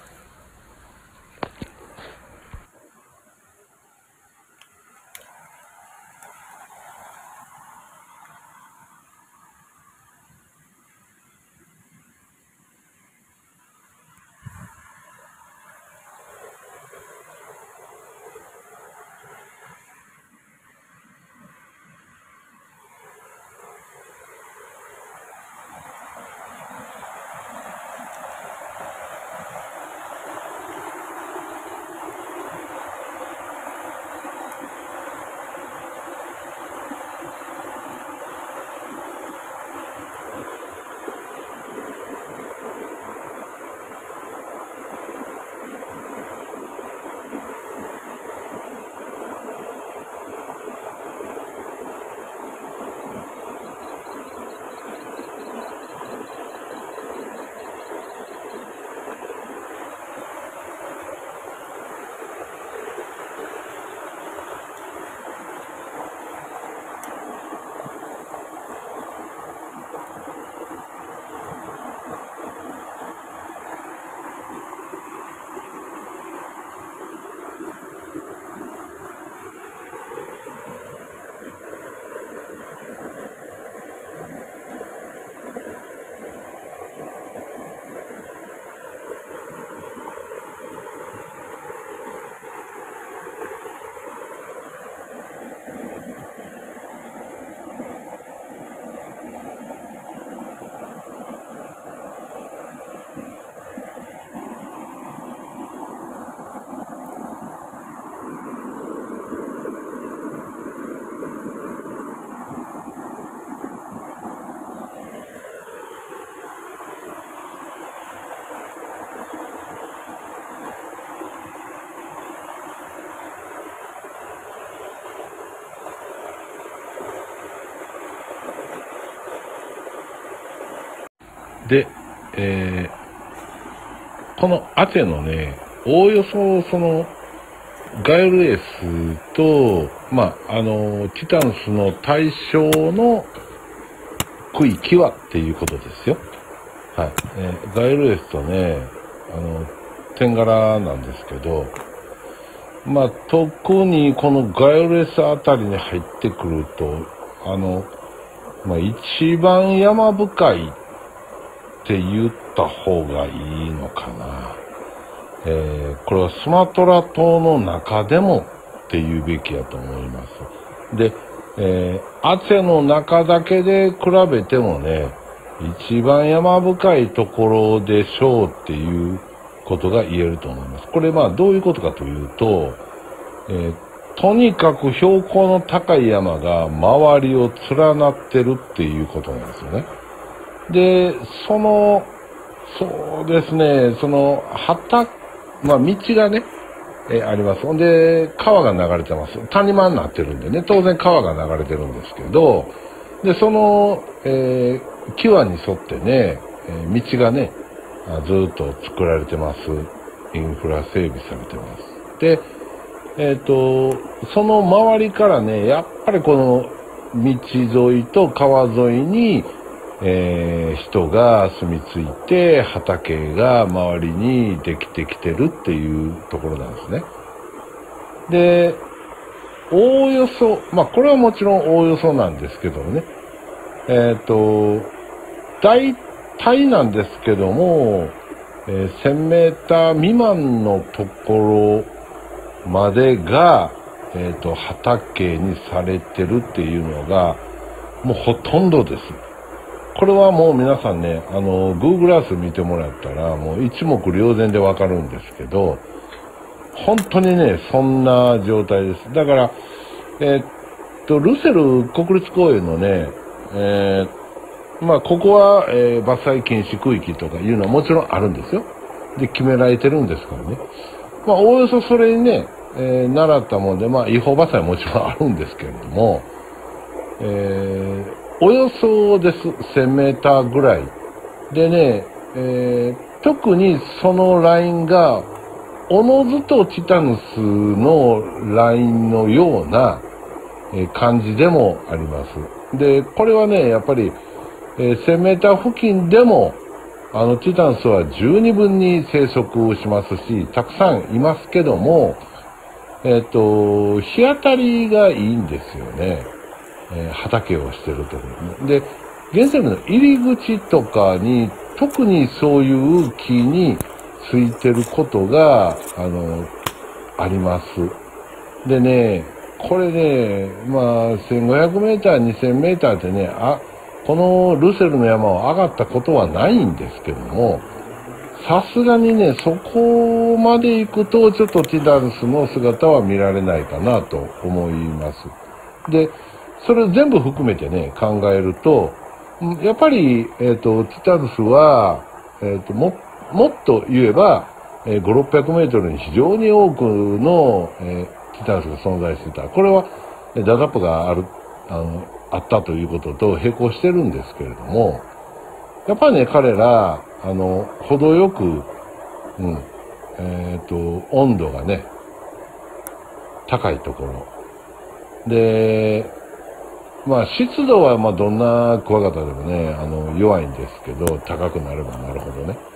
で、えー、このアテのね、おおよそそのガエルエスと、まあ、あの、ティタンスの対象の区域はっていうことですよ。はい。えー、ガエルエスとね、あの、テンガラなんですけど、まあ、特にこのガエルエスあたりに入ってくると、あの、まあ、一番山深いって言った方がいいのかな。えー、これはスマトラ島の中でもって言うべきやと思います。で、えー、アチェの中だけで比べてもね、一番山深いところでしょうっていうことが言えると思います。これまあどういうことかというと、えー、とにかく標高の高い山が周りを連なってるっていうことなんですよね。で、その、そうですね、その、畑、まあ道がね、 えあります。ほんで、川が流れてます。谷間になってるんでね、当然川が流れてるんですけど、で、その、えー、キワに沿ってね、えー、道がね、ずっと作られてます。インフラ整備されてます。で、えっと、その周りからね、やっぱりこの道沿いと川沿いに、えー、人が住み着いて、畑が周りにできてきてるっていうところなんですね。で、おおよそ、まあこれはもちろんおおよそなんですけどもね、えっと、大体なんですけども、えー、せんメーター未満のところまでが、えっと、畑にされてるっていうのが、もうほとんどです。これはもう皆さんね、あの、Google Earth 見てもらったら、もう一目瞭然でわかるんですけど、本当にね、そんな状態です。だから、えー、っと、ルセル国立公園のね、えー、まあ、ここは、えー、伐採禁止区域とかいうのはもちろんあるんですよ。で、決められてるんですからね。まあ、おおよそそれにね、えー、習ったもんで、まあ、違法伐採ももちろんあるんですけれども、えーおよそです。せんメーターぐらい。でね、えー、特にそのラインが、おのずとチタヌスのラインのような、えー、感じでもあります。で、これはね、やっぱり、えー、せんメーター付近でも、あの、チタヌスは十二分に生息しますし、たくさんいますけども、えっと、日当たりがいいんですよね。えー、畑をしてるところで、原生林の入り口とかに特にそういう木についてることが、あの、あります。でね、これね、まあ、せんごひゃくメーター、にせんメーターってね、あ、このルセルの山を上がったことはないんですけども、さすがにね、そこまで行くと、ちょっとティタヌスの姿は見られないかなと思います。で、それを全部含めてね、考えると、やっぱり、えっと、ティタヌスは、えっと、も、もっと言えば、えー、ご、ろっぴゃくメートルに非常に多くの、えー、ティタヌスが存在してた。これは、ダダップがある、あの、あったということと並行してるんですけれども、やっぱりね、彼ら、あの、程よく、うん、えっと、温度がね、高いところ。で、まあ、湿度は、まあ、どんなクワガタでもね、あの、弱いんですけど、高くなればなるほどね。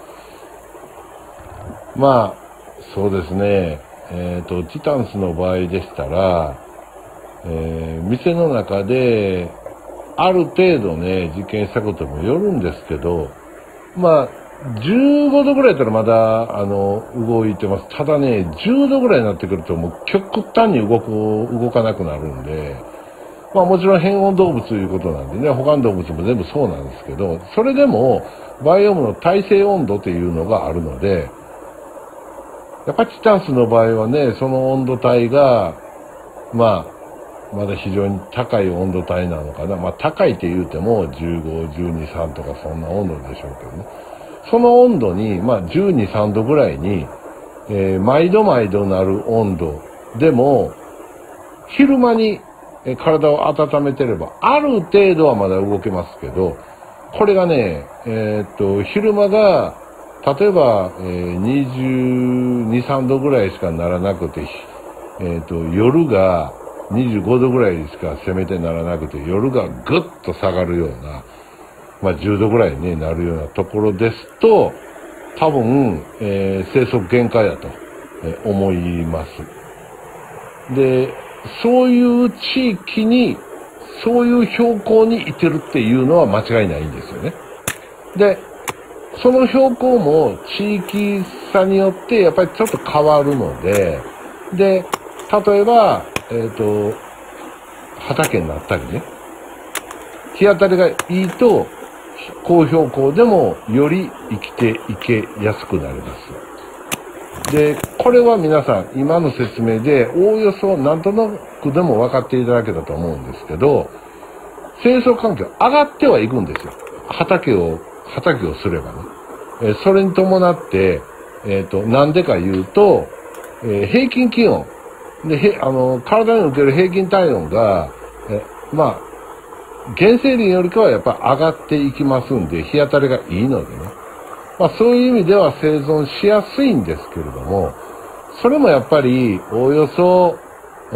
まあ、そうですね、えっと、ティタヌスの場合でしたら、えー、店の中で、ある程度ね、実験したこともよるんですけど、まあ、じゅうごどぐらいだったらまだ、あの、動いてます。ただね、じゅうどぐらいになってくると、もう極端に動く、動かなくなるんで、まあもちろん変温動物ということなんでね、他の動物も全部そうなんですけど、それでも、バイオームの耐性温度というのがあるので、やっぱりティタヌスの場合はね、その温度帯が、まあ、まだ非常に高い温度帯なのかな。まあ高いって言うてもじゅうご、じゅうに、さんとかそんな温度でしょうけどね。その温度に、まあじゅうに、さんどぐらいに、えー、毎度毎度なる温度でも、昼間に体を温めてれば、ある程度はまだ動けますけど、これがね、えー、っと、昼間が、例えば、えー、にじゅうに、さんどぐらいしかならなくて、えー、っと、夜がにじゅうごどぐらいしかせめてならなくて、夜がぐっと下がるような、まあじゅうどぐらいになるようなところですと、多分、えー、生息限界だと、えー、思います。で、そういう地域に、そういう標高にいてるっていうのは間違いないんですよね。で、その標高も地域差によってやっぱりちょっと変わるので、で、例えば、えっと、畑になったりね、日当たりがいいと、高標高でもより生きていけやすくなります。で、これは皆さん、今の説明で、おおよそなんとなくでも分かっていただけたと思うんですけど、生息環境上がってはいくんですよ。畑を、畑をすればね。えー、それに伴って、えっと、なんでか言うと、 えー、平均気温で、へあの体に受ける平均体温が、えまあ原生林よりかはやっぱ上がっていきますんで、日当たりがいいのでね、まあ、そういう意味では生存しやすいんですけれども、それもやっぱりおおよそ、うん、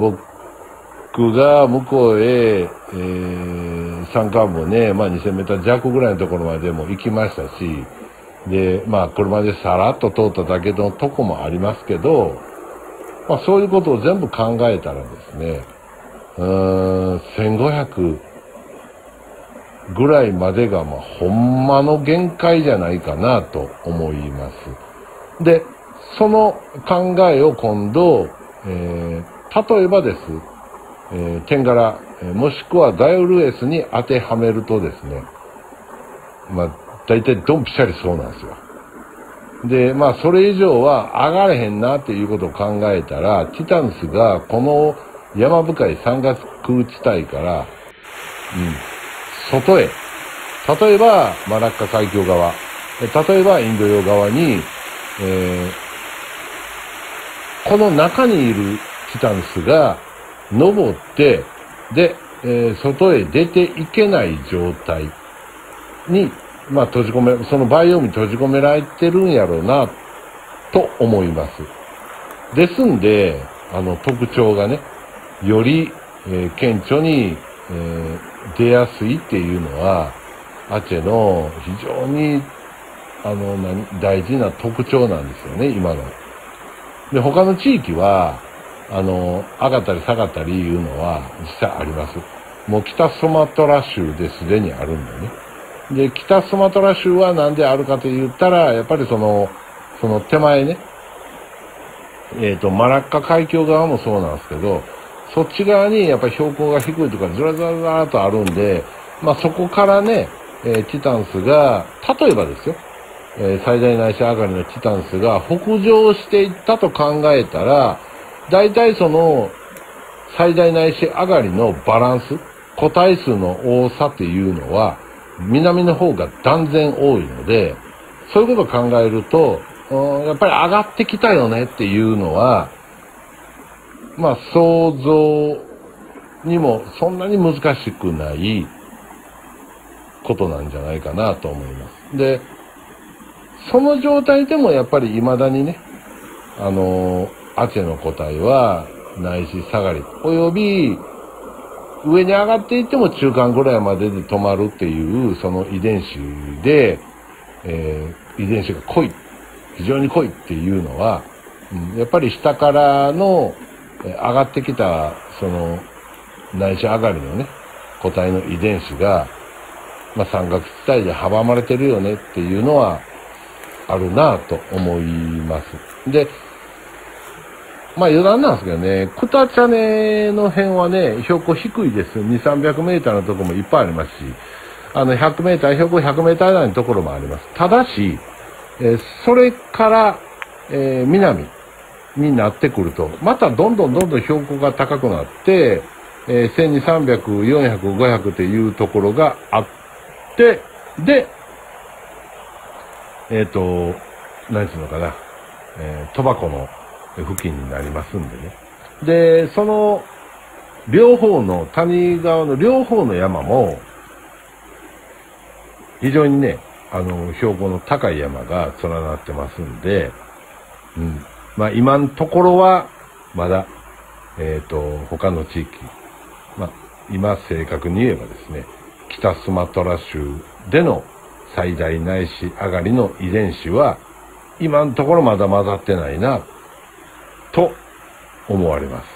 僕が向こうへ、えー、山間部ね、まあ、にせんメーター弱ぐらいのところまでも行きましたし、で、まあ、車でさらっと通っただけのとこもありますけど、まあ、そういうことを全部考えたらですね、うーん、せんごひゃくぐらいまでが、まあ、ほんまの限界じゃないかなと思います。で、その考えを今度、えー、例えばです、えー、テンガラ、もしくはダイオルエスに当てはめるとですね、まあ、大体ドンピシャリそうなんですよ。で、まあ、それ以上は上がれへんなっていうことを考えたら、ティタンスがこの山深い山岳地帯から、うん、外へ、例えばマラッカ海峡側、例えばインド洋側に、えー、この中にいるティタンスが登って、で、えー、外へ出ていけない状態に、まあ、閉じ込め、そのバイオームに閉じ込められてるんやろうな、と思います。ですんで、あの、特徴がね、より、えー、顕著に、えー、出やすいっていうのは、アチェの非常に、あの、何、大事な特徴なんですよね、今の。で、他の地域は、あの、上がったり下がったりいうのは実際あります。もう北スマトラ州ですでにあるんだよね。で、北スマトラ州はなんであるかと言ったら、やっぱりその、その手前ね、えっと、マラッカ海峡側もそうなんですけど、そっち側にやっぱり標高が低いとかずらずらずらーっとあるんで、まあそこからね、えー、ティタンスが、例えばですよ、えー、最大内視上がりのティタンスが北上していったと考えたら、大体その最大内視上がりのバランス、個体数の多さっていうのは、南の方が断然多いので、そういうことを考えると、やっぱり上がってきたよねっていうのは、まあ想像にもそんなに難しくないことなんじゃないかなと思います。で、その状態でもやっぱり未だにね、あの、アチェの個体は内視下がり、および上に上がっていっても中間ぐらいまでで止まるっていうその遺伝子で、えー、遺伝子が濃い、非常に濃いっていうのは、うん、やっぱり下からの、えー、上がってきたその内視上がりのね個体の遺伝子が、まあ、山岳地帯で阻まれてるよねっていうのはあるなと思います。で、まあ余談なんですけどね、クタチャネの辺はね、標高低いです。に、さんびゃくメーターのところもいっぱいありますし、あのひゃくメーター、標高ひゃくメーター台のところもあります。ただし、えー、それから、えー、南になってくると、またどんどんどんどん標高が高くなって、えー、せんにひゃく、さんびゃく、よんひゃく、ごひゃくっていうところがあって、で、えっと、何ていうのかな、えー、トバコの付近になりますんでね。で、その、両方の、谷川の両方の山も、非常にね、あの、標高の高い山が連なってますんで、うん。まあ今のところは、まだ、えっと、他の地域、まあ今正確に言えばですね、北スマトラ州での最大内視上がりの遺伝子は、今のところまだ混ざってないな、と思われます。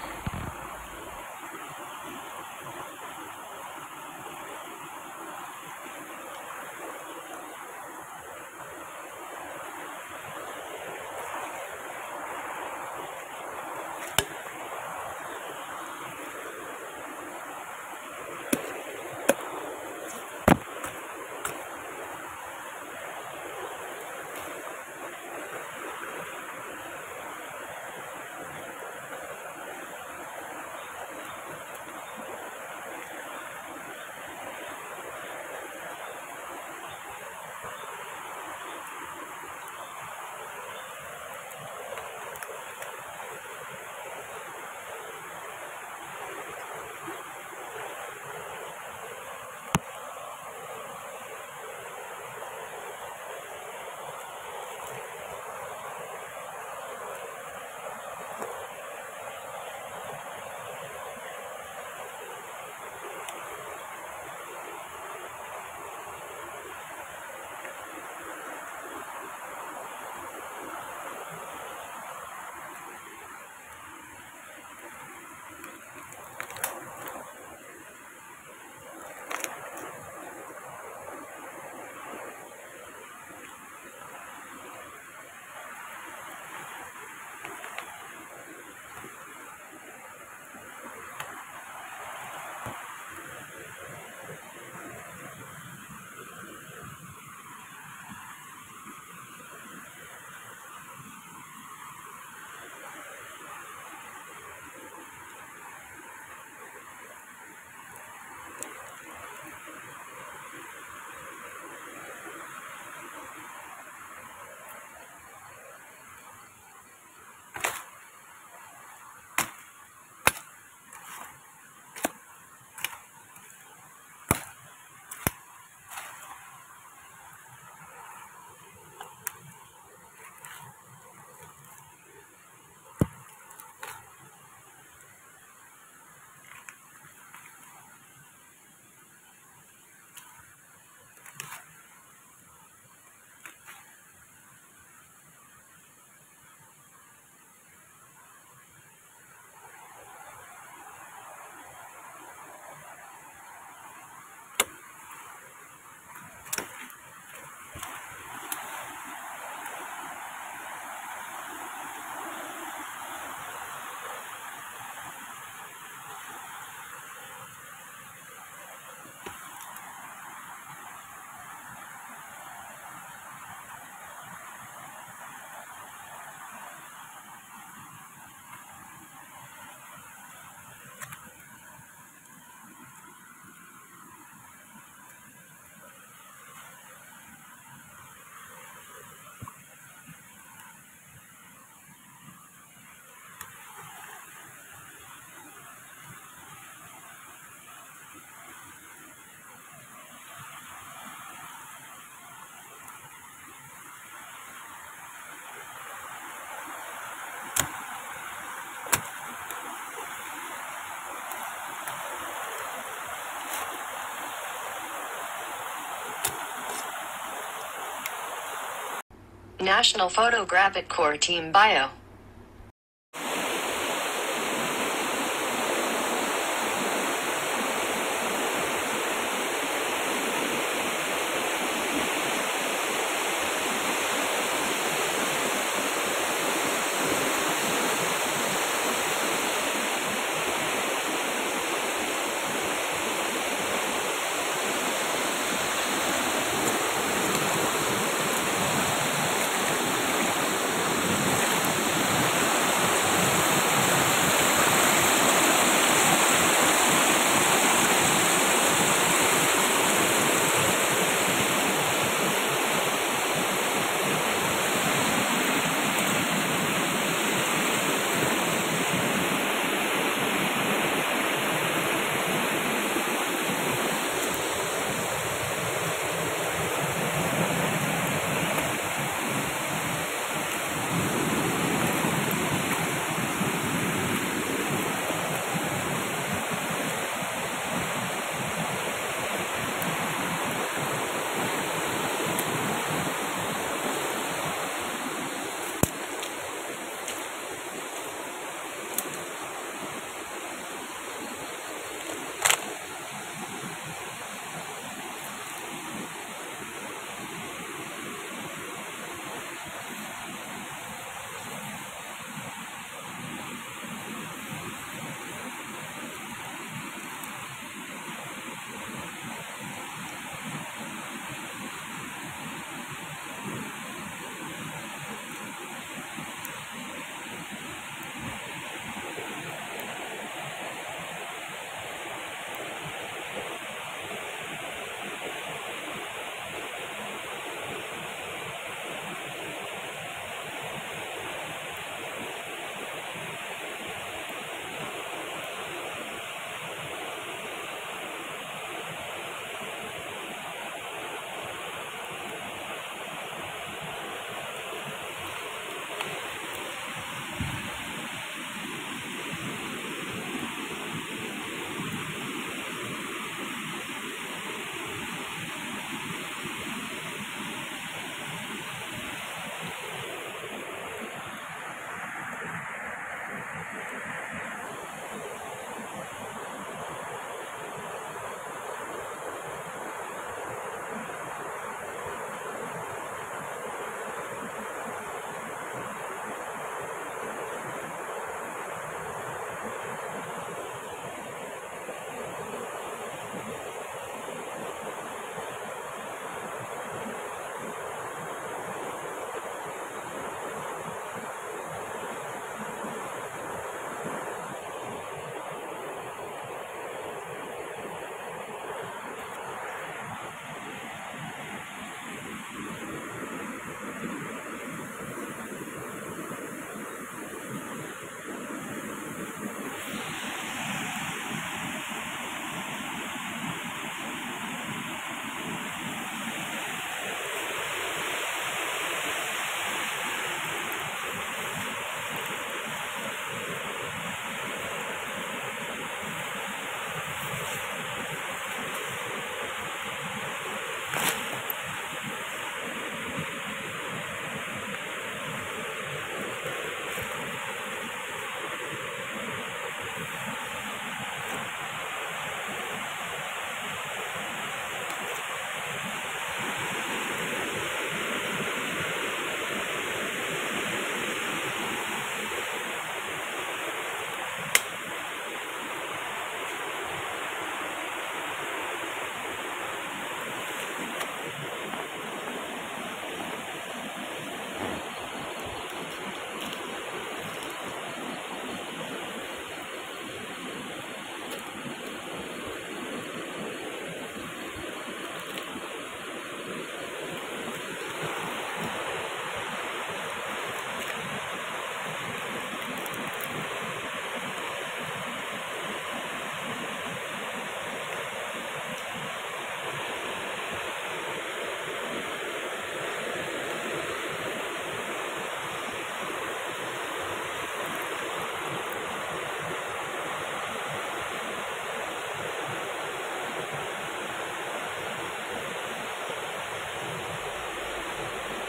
National Photographic Corps Team Bio.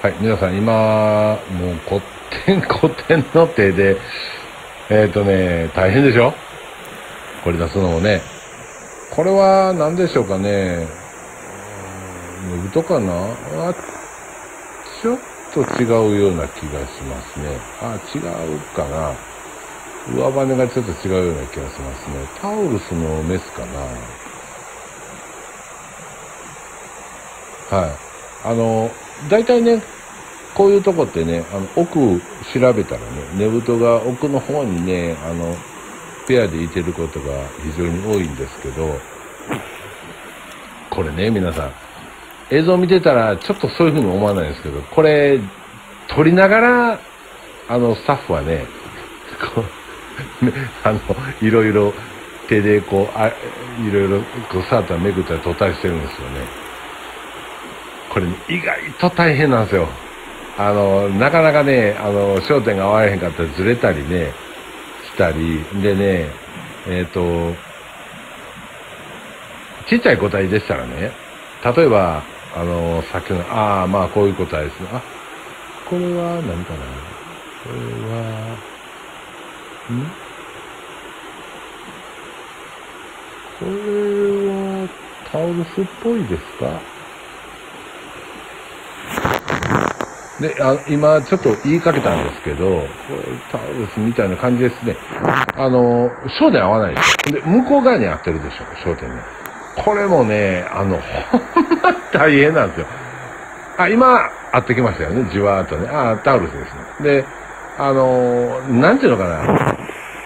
はい、皆さん今、もう古典、古典の手で、えっ、ー、とね、大変でしょこれ出すのもね。これは何でしょうかね。寝太かなあ、ちょっと違うような気がしますね。あ、違うかな。上羽がちょっと違うような気がしますね。タウルスのメスかな。はい。あの、大体ね、こういうとこってね、あの、奥調べたらね、寝太が奥の方にね、あの、ペアでいてることが非常に多いんですけど、これね、皆さん、映像見てたらちょっとそういうふうに思わないんですけど、これ、撮りながら、あの、スタッフはね、こう、ね、あの、いろいろ手でこう、あ、いろいろこう、サーターめくったり撮ったりしてるんですよね。これ、ね、意外と大変なんですよ。あの、なかなかね、あの、焦点が合われへんかったらずれたりね、したり、でね、えっと、ちっちゃい個体でしたらね、例えば、あの、さっきの、ああ、まあこういう個体ですね。あ、これは何かなこれは、んこれは、タオルスっぽいですかで、あ、今ちょっと言いかけたんですけど、これタオルスみたいな感じですね。あの、焦点合わないでしょ。で、向こう側に合ってるでしょ、焦点ね。これもね、あの、ほんま大変なんですよ。あ、今、合ってきましたよね、じわーっとね。あ、タオルスですね。で、あの、なんていうのかな。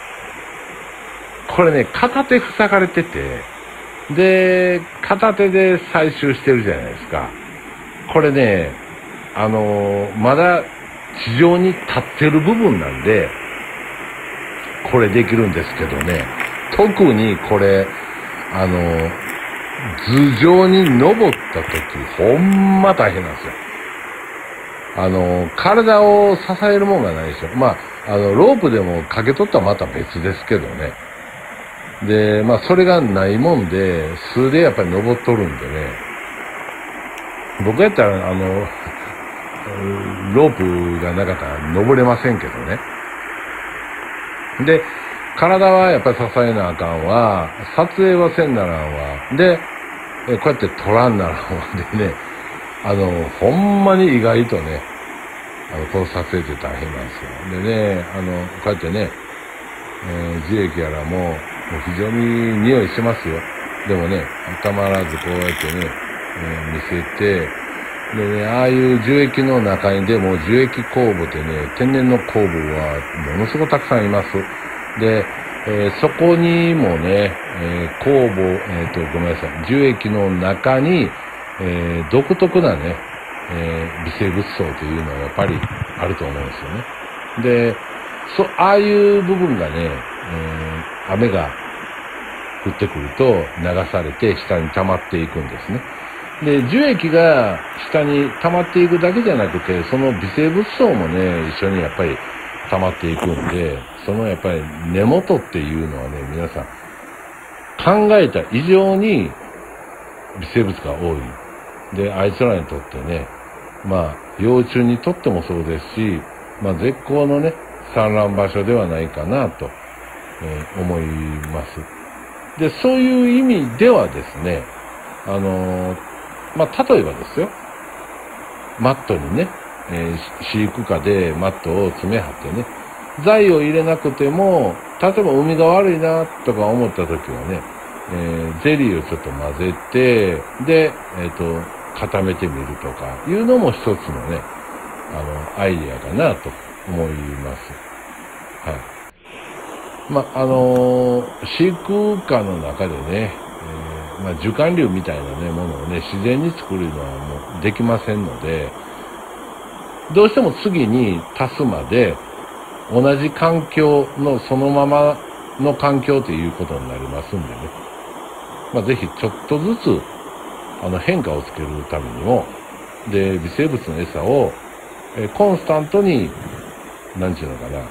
これね、片手塞がれてて、で、片手で採集してるじゃないですか。これね、あの、まだ地上に立ってる部分なんで、これできるんですけどね、特にこれ、あの、頭上に登った時、ほんま大変なんですよ。あの、体を支えるもんがないでしょ。まあ、あの、ロープでもかけとったらまた別ですけどね。で、まあ、それがないもんで、素でやっぱり登っとるんでね。僕やったら、あの、ロープがなかったら登れませんけどね。で、体はやっぱり支えなあかんわ。撮影はせんならんわ。で、えこうやって撮らんならんわ。でね、あの、ほんまに意外とね、あの、この撮影って大変なんですよ。でね、あの、こうやってね、えー、樹液やらも、もう非常に匂いしますよ。でもね、たまらずこうやってね、えー、見せて、でね、ああいう樹液の中にでも樹液酵母ってね、天然の酵母はものすごくたくさんいます。で、えー、そこにもね、えー、酵母、えっ、ー、と、ごめんなさい、樹液の中に、えー、独特なね、えー、微生物層というのはやっぱりあると思うんですよね。で、そ、ああいう部分がね、えー、雨が降ってくると流されて下に溜まっていくんですね。で、樹液が下に溜まっていくだけじゃなくて、その微生物層もね、一緒にやっぱり溜まっていくんで、そのやっぱり根元っていうのはね、皆さん考えた以上に微生物が多い。で、あいつらにとってね、まあ、幼虫にとってもそうですし、まあ、絶好のね、産卵場所ではないかなと、えー、思います。で、そういう意味ではですね、あのー、まあ、例えばですよ、マットにね、えー、飼育下でマットを詰め張ってね、材を入れなくても、例えば海が悪いなとか思った時はね、えー、ゼリーをちょっと混ぜて、で、えっと、固めてみるとかいうのも一つのね、あの、アイディアかなと思います。はい。まあ、あのー、飼育下の中でね、えー、まあ、樹幹瘤みたいなね、ものをね、自然に作るのはもうできませんので、どうしても次に足すまで、同じ環境のそのままの環境ということになりますんでね。まあ、ぜひちょっとずつ、あの、変化をつけるためにも、で、微生物の餌を、えコンスタントに、なんちゅうのかな、あ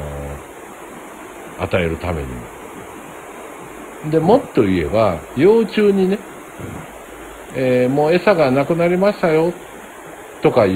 のー、与えるためにも。で、もっと言えば、幼虫にね、えー、もう餌がなくなりましたよ。 とかいう、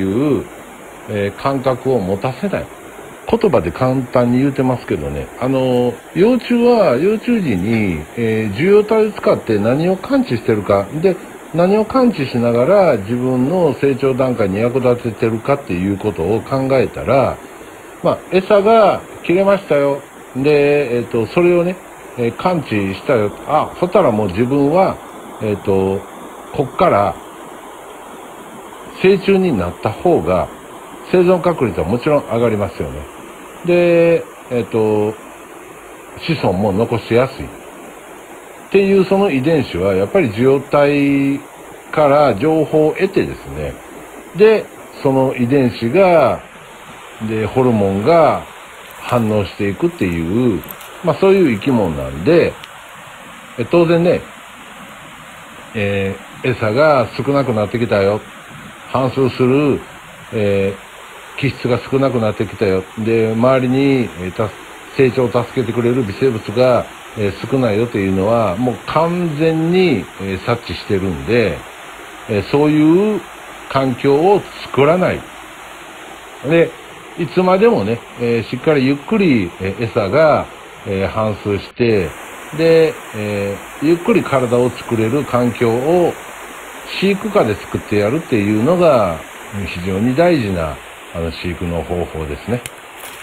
えー、感覚を持たせない。言葉で簡単に言うてますけどね、あの幼虫は幼虫時に、えー、受容体を使って何を感知してるかで、何を感知しながら自分の成長段階に役立ててるかっていうことを考えたら、まあ、餌が切れましたよ。で、えっと、それをね、えー、感知したよ。あ、そしたらもう自分は、えっと、こっから成虫になった方が生存確率はもちろん上がりますよね。で、えっと、子孫も残しやすい。っていうその遺伝子はやっぱり受容体から情報を得てですね、で、その遺伝子が、で、ホルモンが反応していくっていう、まあそういう生き物なんで、え当然ね、えー、餌が少なくなってきたよ。反数する、えー、基質が少なくなってきたよ。で、周りに、えー、成長を助けてくれる微生物が、えー、少ないよというのは、もう完全に、えー、察知してるんで、えー、そういう環境を作らない。で、いつまでもね、えー、しっかりゆっくり、えー、餌が、えー、反数して、で、えー、ゆっくり体を作れる環境を飼育下で作ってやるっていうのが非常に大事なあの飼育の方法ですね。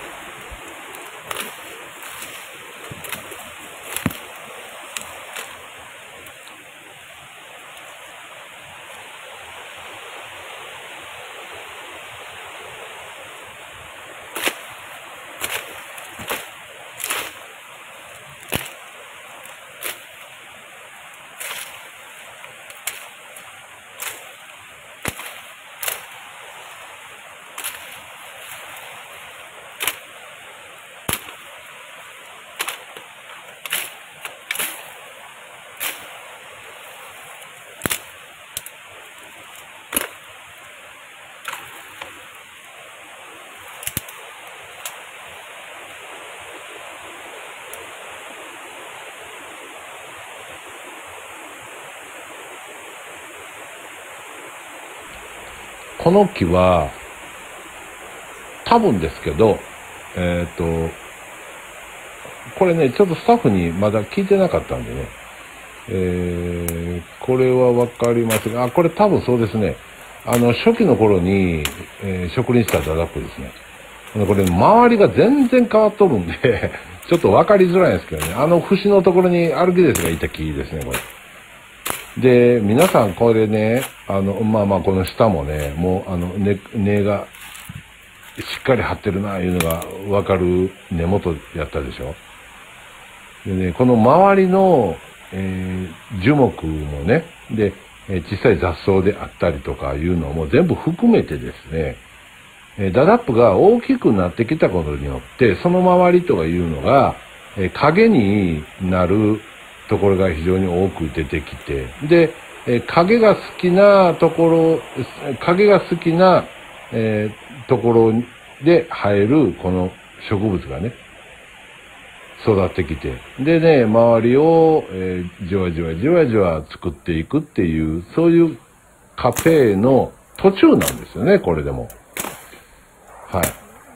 この木は多分ですけど、えっとこれねちょっとスタッフにまだ聞いてなかったんでね、えー、これはわかりますが、あ、これ多分そうですね。あの初期の頃に、えー、植林したダダップですね。これ周りが全然変わっとるんでちょっとわかりづらいんですけどね、あの節のところにアルキデスがいた木ですね、これ。で、皆さんこれね、あの、まあまあこの下もね、もうあの根、根がしっかり張ってるな、いうのがわかる根元やったでしょ。でね、この周りの、えー、樹木もね、で、えー、小さい雑草であったりとかいうのも全部含めてですね、えー、ダダップが大きくなってきたことによって、その周りとかいうのが、えー、影になるところが非常に多く出てきて、で、えー、影が好きなところ、影が好きな、えー、ところで生えるこの植物がね、育ってきて、でね、周りを、えー、じわじわじわじわ作っていくっていう、そういう過程の途中なんですよね、これでも。はい。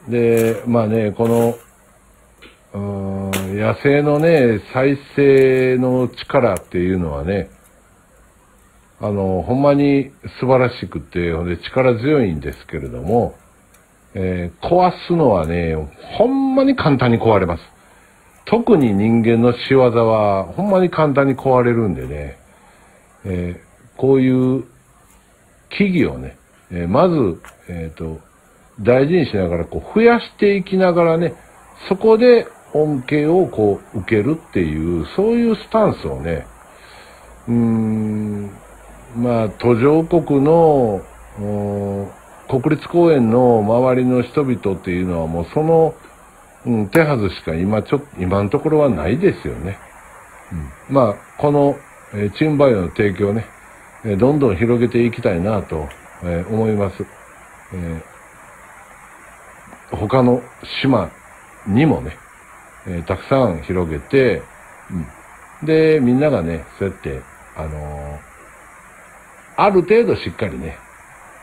で、まあね、この、うーん、野生のね、再生の力っていうのはね、あの、ほんまに素晴らしくて、ほんで力強いんですけれども、えー、壊すのはね、ほんまに簡単に壊れます。特に人間の仕業はほんまに簡単に壊れるんでね、えー、こういう木々をね、えー、まず、えっと、大事にしながらこう増やしていきながらね、そこで恩恵をこう受けるっていう、そういうスタンスをね、うーん、まあ途上国の国立公園の周りの人々っていうのはもうその、うん、手はずしか今ちょっと、今のところはないですよね。うん、まあ、この、えー、チームバイオの提供をね、えー、どんどん広げていきたいなと、えー、思います。えー、他の島にもね、えー、たくさん広げて、うん、で、みんながね、そうやって、あのー、ある程度しっかりね、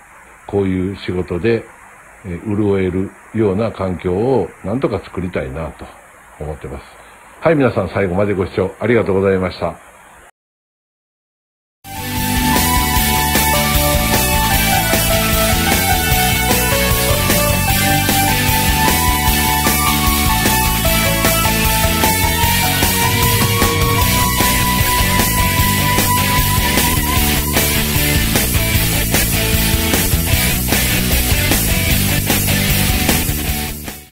こういう仕事で、えー、潤えるような環境をなんとか作りたいなと思ってます。はい、皆さん最後までご視聴ありがとうございました。